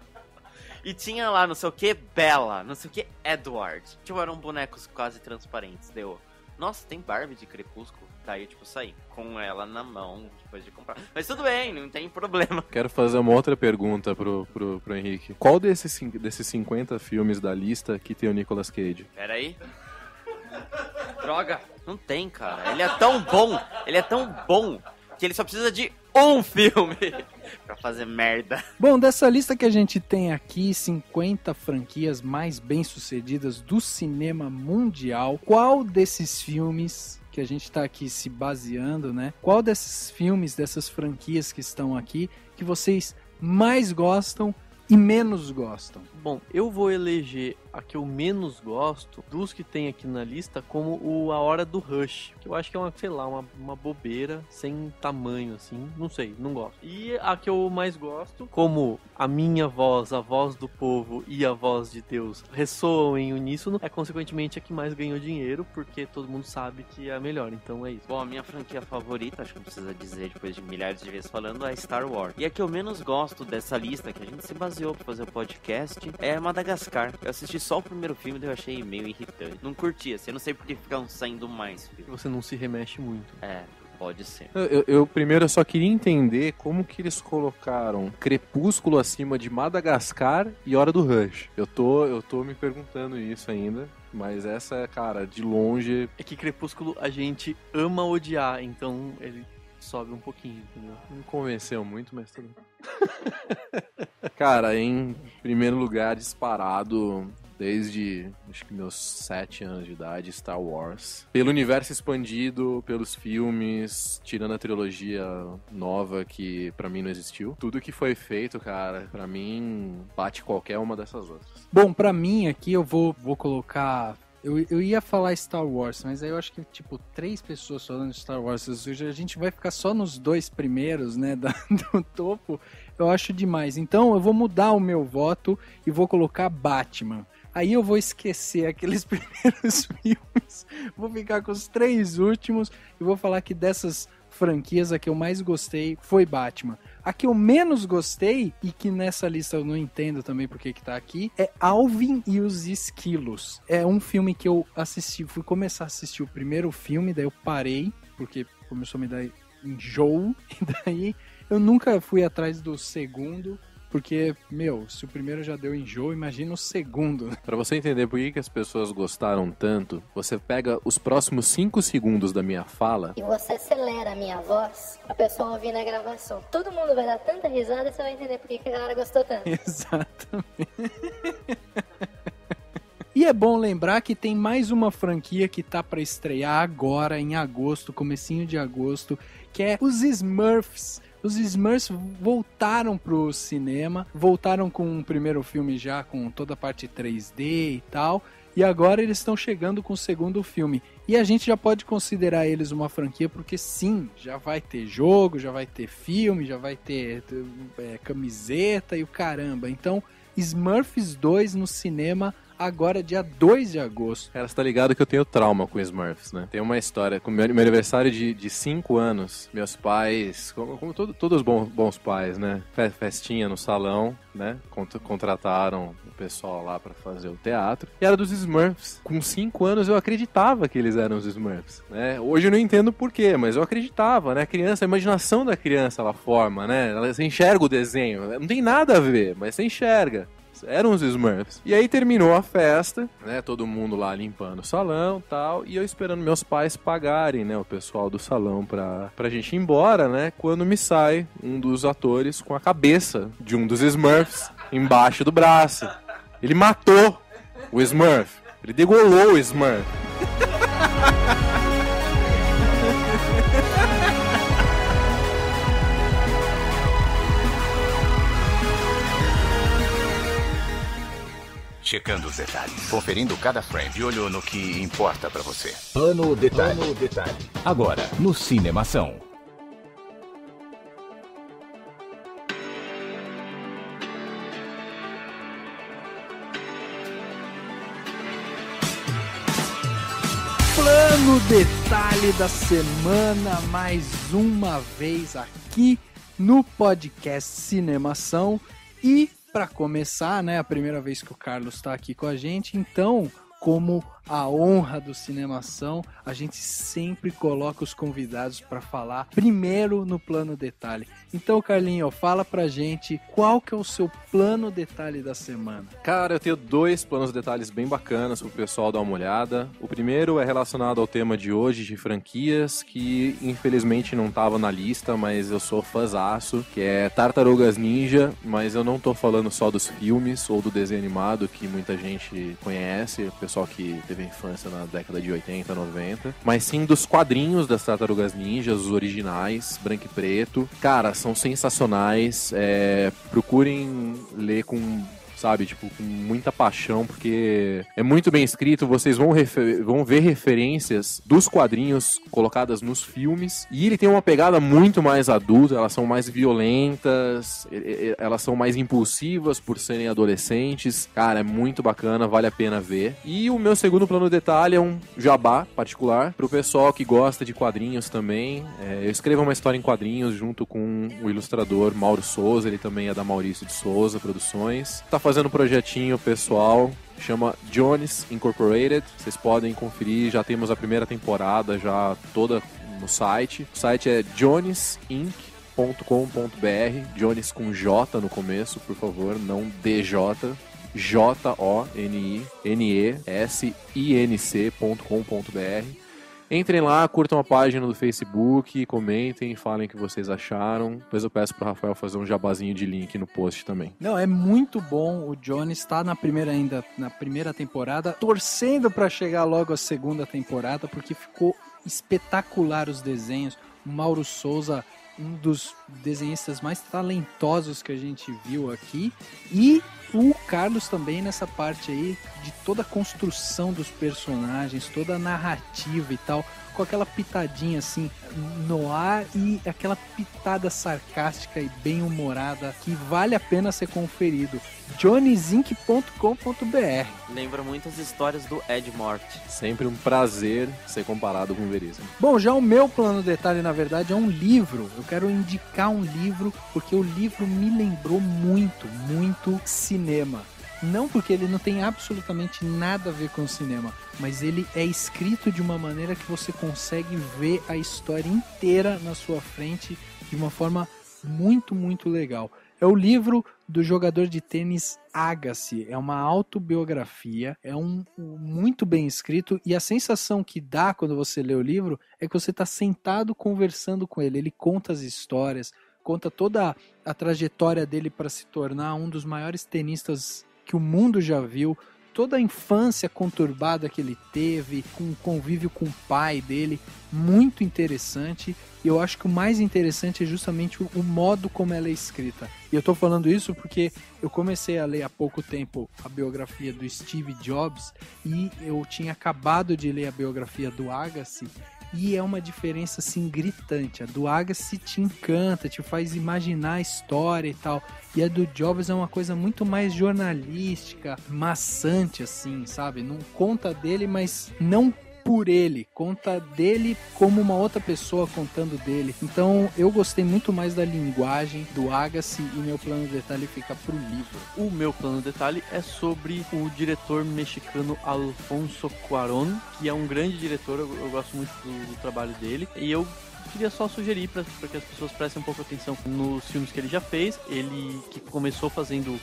E tinha lá, não sei o que, Bella, não sei o que, Edward. Tipo, eram bonecos quase transparentes. Deu, nossa, tem Barbie de Crepúsculo? Daí, saí com ela na mão depois de comprar. Mas tudo bem, não tem problema. Quero fazer uma outra pergunta pro Henrique. Qual desses 50 filmes da lista que tem o Nicolas Cage? Pera aí. Droga, não tem, cara. Ele é tão bom que ele só precisa de um filme pra fazer merda. Bom, dessa lista que a gente tem aqui, 50 franquias mais bem-sucedidas do cinema mundial, qual desses filmes que a gente tá aqui se baseando, né? Qual desses filmes, dessas franquias que estão aqui, que vocês mais gostam e menos gostam? Bom, eu vou eleger a que eu menos gosto dos que tem aqui na lista como A Hora do Rush, que eu acho que é uma bobeira sem tamanho, assim, não sei, não gosto. E a que eu mais gosto, como a minha voz, a voz do povo e a voz de Deus ressoam em uníssono, é consequentemente a que mais ganhou dinheiro, porque todo mundo sabe que é a melhor, então é isso. Bom, a minha franquia favorita, acho que não precisa dizer depois de milhares de vezes falando, é Star Wars. E a que eu menos gosto dessa lista, que a gente se baseou pra fazer o podcast, é Madagascar. Eu assisti só o primeiro filme e eu achei meio irritante. Não curti, assim, eu não sei porque ficam saindo mais filmes. Você não se remexe muito. Pode ser. Eu primeiro só queria entender como que eles colocaram Crepúsculo acima de Madagascar e Hora do Rush. Eu tô me perguntando isso ainda. Mas essa, cara, de longe... É que Crepúsculo a gente ama odiar, então ele sobe um pouquinho, entendeu? Não convenceu muito, mas tudo bem. Cara, em primeiro lugar, disparado... Desde, acho que meus 7 anos de idade, Star Wars. Pelo universo expandido, pelos filmes, tirando a trilogia nova que pra mim não existiu. Tudo que foi feito, cara, pra mim bate qualquer uma dessas outras. Bom, pra mim aqui eu vou colocar... Eu ia falar Star Wars, mas aí eu acho que, 3 pessoas falando de Star Wars, a gente vai ficar só nos 2 primeiros, né, do topo, eu acho demais. Então eu vou mudar o meu voto e vou colocar Batman. Aí eu vou esquecer aqueles primeiros filmes, vou ficar com os 3 últimos e vou falar que dessas franquias a que eu mais gostei foi Batman. A que eu menos gostei, e que nessa lista eu não entendo também porque que tá aqui, é Alvin e os Esquilos. É um filme que eu assisti, fui começar a assistir o primeiro filme, daí eu parei, porque começou a me dar enjoo, e daí eu nunca fui atrás do segundo, porque, se o primeiro já deu enjoo, imagina o segundo. Pra você entender por que as pessoas gostaram tanto, você pega os próximos 5 segundos da minha fala e você acelera a minha voz, a pessoa ouvir na gravação. Todo mundo vai dar tanta risada e você vai entender por que a galera gostou tanto. Exatamente. E é bom lembrar que tem mais uma franquia que tá pra estrear agora, em agosto, comecinho de agosto, que é os Smurfs. Os Smurfs voltaram pro cinema, voltaram com um primeiro filme já, com toda a parte 3D e tal, e agora eles estão chegando com o segundo filme. E a gente já pode considerar eles uma franquia, porque sim, já vai ter jogo, já vai ter filme, já vai ter camiseta e o caramba. Então, Smurfs 2 no cinema agora dia 2 de agosto. Cara, você tá ligado que eu tenho trauma com Smurfs, né? Tem uma história, com meu aniversário de 5 anos, meus pais, como todos bons pais, né? Festinha no salão, né? Contrataram o pessoal lá pra fazer o teatro. E era dos Smurfs. Com 5 anos eu acreditava que eles eram os Smurfs, né? Hoje eu não entendo por quê, mas eu acreditava, né? A imaginação da criança ela forma, né? Você enxerga o desenho. Não tem nada a ver, mas você enxerga. Eram os Smurfs. E aí terminou a festa, né? Todo mundo lá limpando o salão e tal. E eu esperando meus pais pagarem, né? O pessoal do salão pra gente ir embora, né? Quando me sai um dos atores com a cabeça de um dos Smurfs embaixo do braço. Ele matou o Smurf. Ele degolou o Smurf. Checando os detalhes, conferindo cada frame, de olho no que importa pra você. Plano Detalhe. Agora, no Cinemação. Plano Detalhe da semana, mais uma vez aqui no podcast Cinemação. E para começar, né, a primeira vez que o Carlos está aqui com a gente, então, como a honra do Cinemação, a gente sempre coloca os convidados para falar primeiro no plano detalhe. Então, Carlinho, fala pra gente qual que é o seu plano detalhe da semana. Cara, eu tenho 2 planos detalhes bem bacanas pro pessoal dar uma olhada. O primeiro é relacionado ao tema de hoje, de franquias, que infelizmente não tava na lista, mas eu sou fãzaço, que é Tartarugas Ninja, mas eu não tô falando só dos filmes ou do desenho animado, que muita gente conhece, o pessoal que teve infância na década de 80, 90, mas sim dos quadrinhos das Tartarugas Ninjas, os originais, branco e preto. Cara, são sensacionais, procurem ler com muita paixão, porque é muito bem escrito, vocês vão ver referências dos quadrinhos colocadas nos filmes, e ele tem uma pegada muito mais adulta, elas são mais violentas, elas são mais impulsivas por serem adolescentes. Cara, é muito bacana, vale a pena ver. E o meu segundo plano detalhe é um jabá particular pro pessoal que gosta de quadrinhos também. Eu escrevo uma história em quadrinhos junto com o ilustrador Mauro Souza, ele também é da Maurício de Souza Produções. Tá fazendo um projetinho pessoal, chama Jones Incorporated, vocês podem conferir, já temos a primeira temporada já toda no site. O site é jonesinc.com.br, Jones com J no começo, por favor, não DJ, JONESINC.com.br. Entrem lá, curtam a página do Facebook, comentem, falem o que vocês acharam. Depois eu peço pro Rafael fazer um jabazinho de link no post também. Não, é muito bom. O Johnny está na primeira temporada, torcendo para chegar logo a segunda temporada, porque ficou espetacular os desenhos. O Mauro Souza, um dos desenhistas mais talentosos que a gente viu aqui. E o Carlos também nessa parte aí de toda a construção dos personagens, toda a narrativa e tal, com aquela pitadinha assim no ar e aquela pitada sarcástica e bem humorada que vale a pena ser conferido. johnnyzink.com.br. Lembra muitas histórias do Ed Mort. Sempre um prazer ser comparado com o Veríssimo. Bom, já o meu plano detalhe, na verdade, é um livro. Eu quero indicar um livro porque o livro me lembrou muito cinema. Não porque ele não tem absolutamente nada a ver com o cinema, mas ele é escrito de uma maneira que você consegue ver a história inteira na sua frente de uma forma muito legal. É o livro do jogador de tênis Agassi. É uma autobiografia, é muito bem escrito, e a sensação que dá quando você lê o livro é que você está sentado conversando com ele. Ele conta as histórias, conta toda a trajetória dele para se tornar um dos maiores tenistas que o mundo já viu, toda a infância conturbada que ele teve, com o convívio com o pai dele, muito interessante. E eu acho que o mais interessante é justamente o modo como ela é escrita. E eu tô falando isso porque eu comecei a ler há pouco tempo a biografia do Steve Jobs e eu tinha acabado de ler a biografia do Agassi. E é uma diferença assim gritante. A do Agassi te encanta, te faz imaginar a história e tal. E a do Jobs é uma coisa muito mais jornalística, maçante assim, sabe? Não conta dele, mas não por ele. Conta dele como uma outra pessoa contando dele. Então eu gostei muito mais da linguagem do Agassi e meu plano de detalhe fica pro livro. O meu plano de detalhe é sobre o diretor mexicano Alfonso Cuarón, que é um grande diretor, eu gosto muito do trabalho dele. E eu queria só sugerir para que as pessoas prestem um pouco atenção nos filmes que ele já fez. Ele que começou fazendo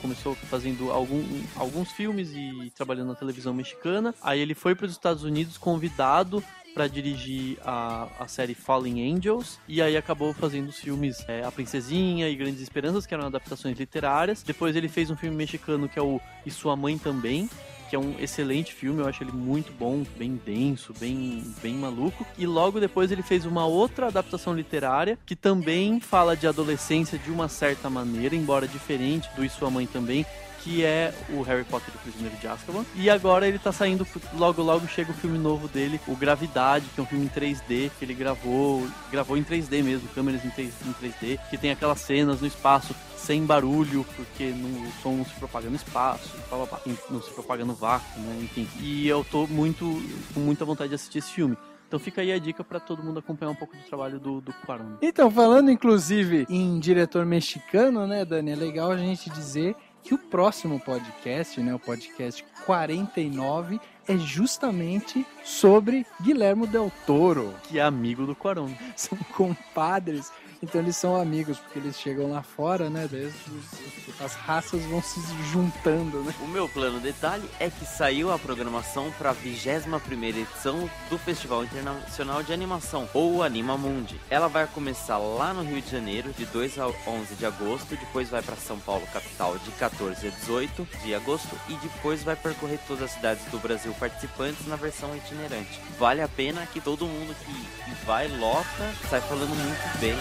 alguns filmes e trabalhando na televisão mexicana. Aí ele foi para os Estados Unidos convidado para dirigir a série Fallen Angels, e aí acabou fazendo os filmes A Princesinha e Grandes Esperanças, que eram adaptações literárias. Depois ele fez um filme mexicano que é o E Sua Mãe Também, que é um excelente filme, eu acho ele muito bom, bem denso, bem maluco. E logo depois ele fez uma outra adaptação literária, que também fala de adolescência de uma certa maneira, embora diferente do E Sua Mãe Também, que é o Harry Potter e o Prisioneiro de Azkaban. E agora ele tá saindo, logo chega o filme novo dele, o Gravidade, que é um filme em 3D, que ele gravou em 3D mesmo, câmeras em 3D, que tem aquelas cenas no espaço sem barulho, porque o som não se propaga no espaço, não se propaga no vácuo, né? Enfim. E eu tô com muita vontade de assistir esse filme. Então fica aí a dica para todo mundo acompanhar um pouco do trabalho do Cuarón. Então, falando inclusive em diretor mexicano, né, Dani, é legal a gente dizer que o próximo podcast, né, o podcast 49, é justamente sobre Guillermo del Toro, que é amigo do Cuarón. São compadres, então eles são amigos, porque eles chegam lá fora, né, daí as raças vão se juntando, né. O meu plano detalhe é que saiu a programação para a 21ª edição do Festival Internacional de Animação, ou Animamundi. Ela vai começar lá no Rio de Janeiro, de 2 a 11 de agosto, depois vai para São Paulo, capital, de 14 a 18 de agosto, e depois vai percorrer todas as cidades do Brasil participantes na versão itinerante. Vale a pena, que todo mundo que vai, lota, sai falando muito bem.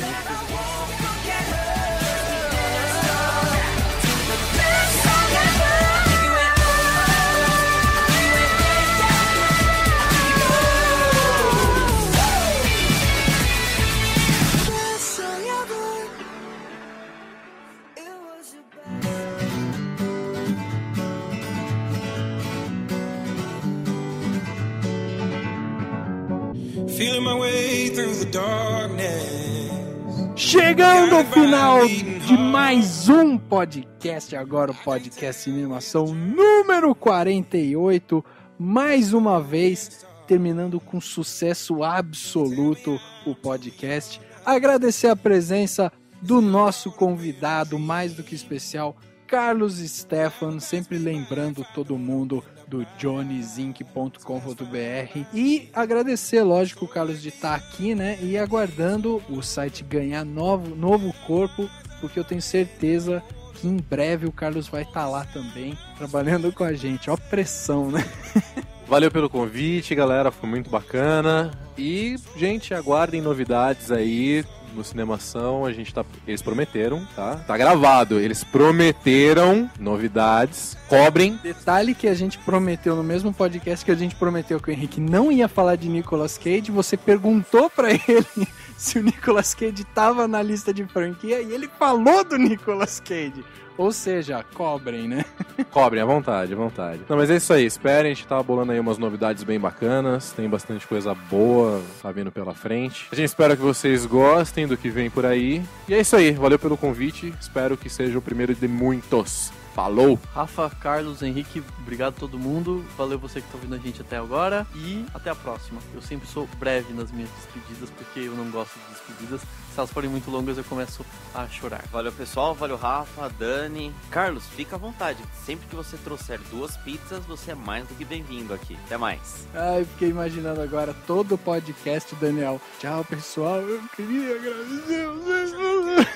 Feeling my way through the darkness. Chegando ao final de mais um podcast, agora o podcast de animação número 48, mais uma vez terminando com sucesso absoluto o podcast. Agradecer a presença do nosso convidado mais do que especial, Carlos Stefan, sempre lembrando todo mundo do johnnyzink.com.br, e agradecer, lógico, o Carlos de estar aqui, né, e aguardando o site ganhar novo corpo, porque eu tenho certeza que em breve o Carlos vai estar lá também, trabalhando com a gente. Ó, pressão, né? Valeu pelo convite, galera, foi muito bacana. E, gente, aguardem novidades aí no Cinemação, eles prometeram, tá? Tá gravado, eles prometeram novidades, cobrem. Detalhe que a gente prometeu no mesmo podcast que a gente prometeu que o Henrique não ia falar de Nicolas Cage, você perguntou pra ele se o Nicolas Cage tava na lista de franquia e ele falou do Nicolas Cage. Ou seja, cobrem, né? Cobrem, à vontade, à vontade. Não, mas é isso aí, esperem, a gente tá bolando aí umas novidades bem bacanas, tem bastante coisa boa, tá vindo pela frente. A gente espera que vocês gostem do que vem por aí. E é isso aí, valeu pelo convite, espero que seja o primeiro de muitos. Falou! Rafa, Carlos, Henrique, obrigado a todo mundo. Valeu você que tá ouvindo a gente até agora. E até a próxima. Eu sempre sou breve nas minhas despedidas, porque eu não gosto de despedidas. Se elas forem muito longas, eu começo a chorar. Valeu, pessoal. Valeu, Rafa, Dani. Carlos, fica à vontade. Sempre que você trouxer 2 pizzas, você é mais do que bem-vindo aqui. Até mais. Ai, fiquei imaginando agora todo o podcast, Daniel. Tchau, pessoal. Eu queria agradecer vocês.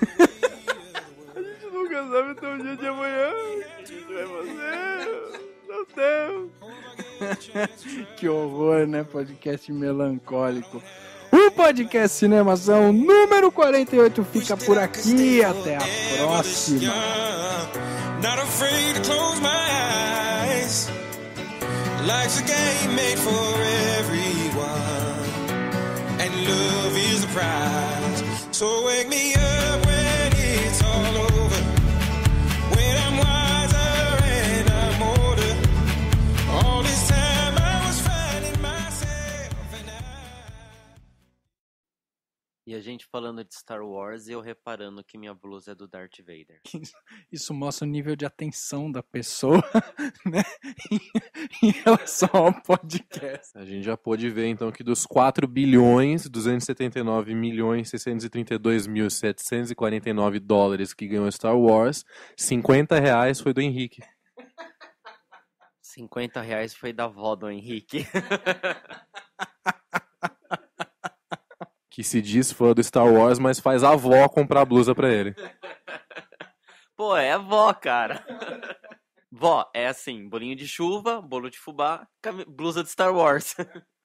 Nunca sabe até o dia de amanhã. A gente vai fazer. Meu Deus. Que horror, né? Podcast melancólico. O podcast Cinemação número 48 fica por aqui. Até a próxima. Not afraid to close my eyes. Life's a game made for everyone. And love is the prize. So wake me up when it's all over. When I'm wiser and I'm older. All this time I was finding myself and E a gente falando de Star Wars e eu reparando que minha blusa é do Darth Vader. Isso mostra o nível de atenção da pessoa, né? Em relação ao podcast. A gente já pôde ver, então, que dos 4.279.632.749 dólares que ganhou Star Wars, R$50 foi do Henrique. R$50 foi da avó do Henrique. Que se diz fã do Star Wars, mas faz a avó comprar blusa pra ele. Pô, é vó, cara. Vó, é assim, bolinho de chuva, bolo de fubá, blusa de Star Wars.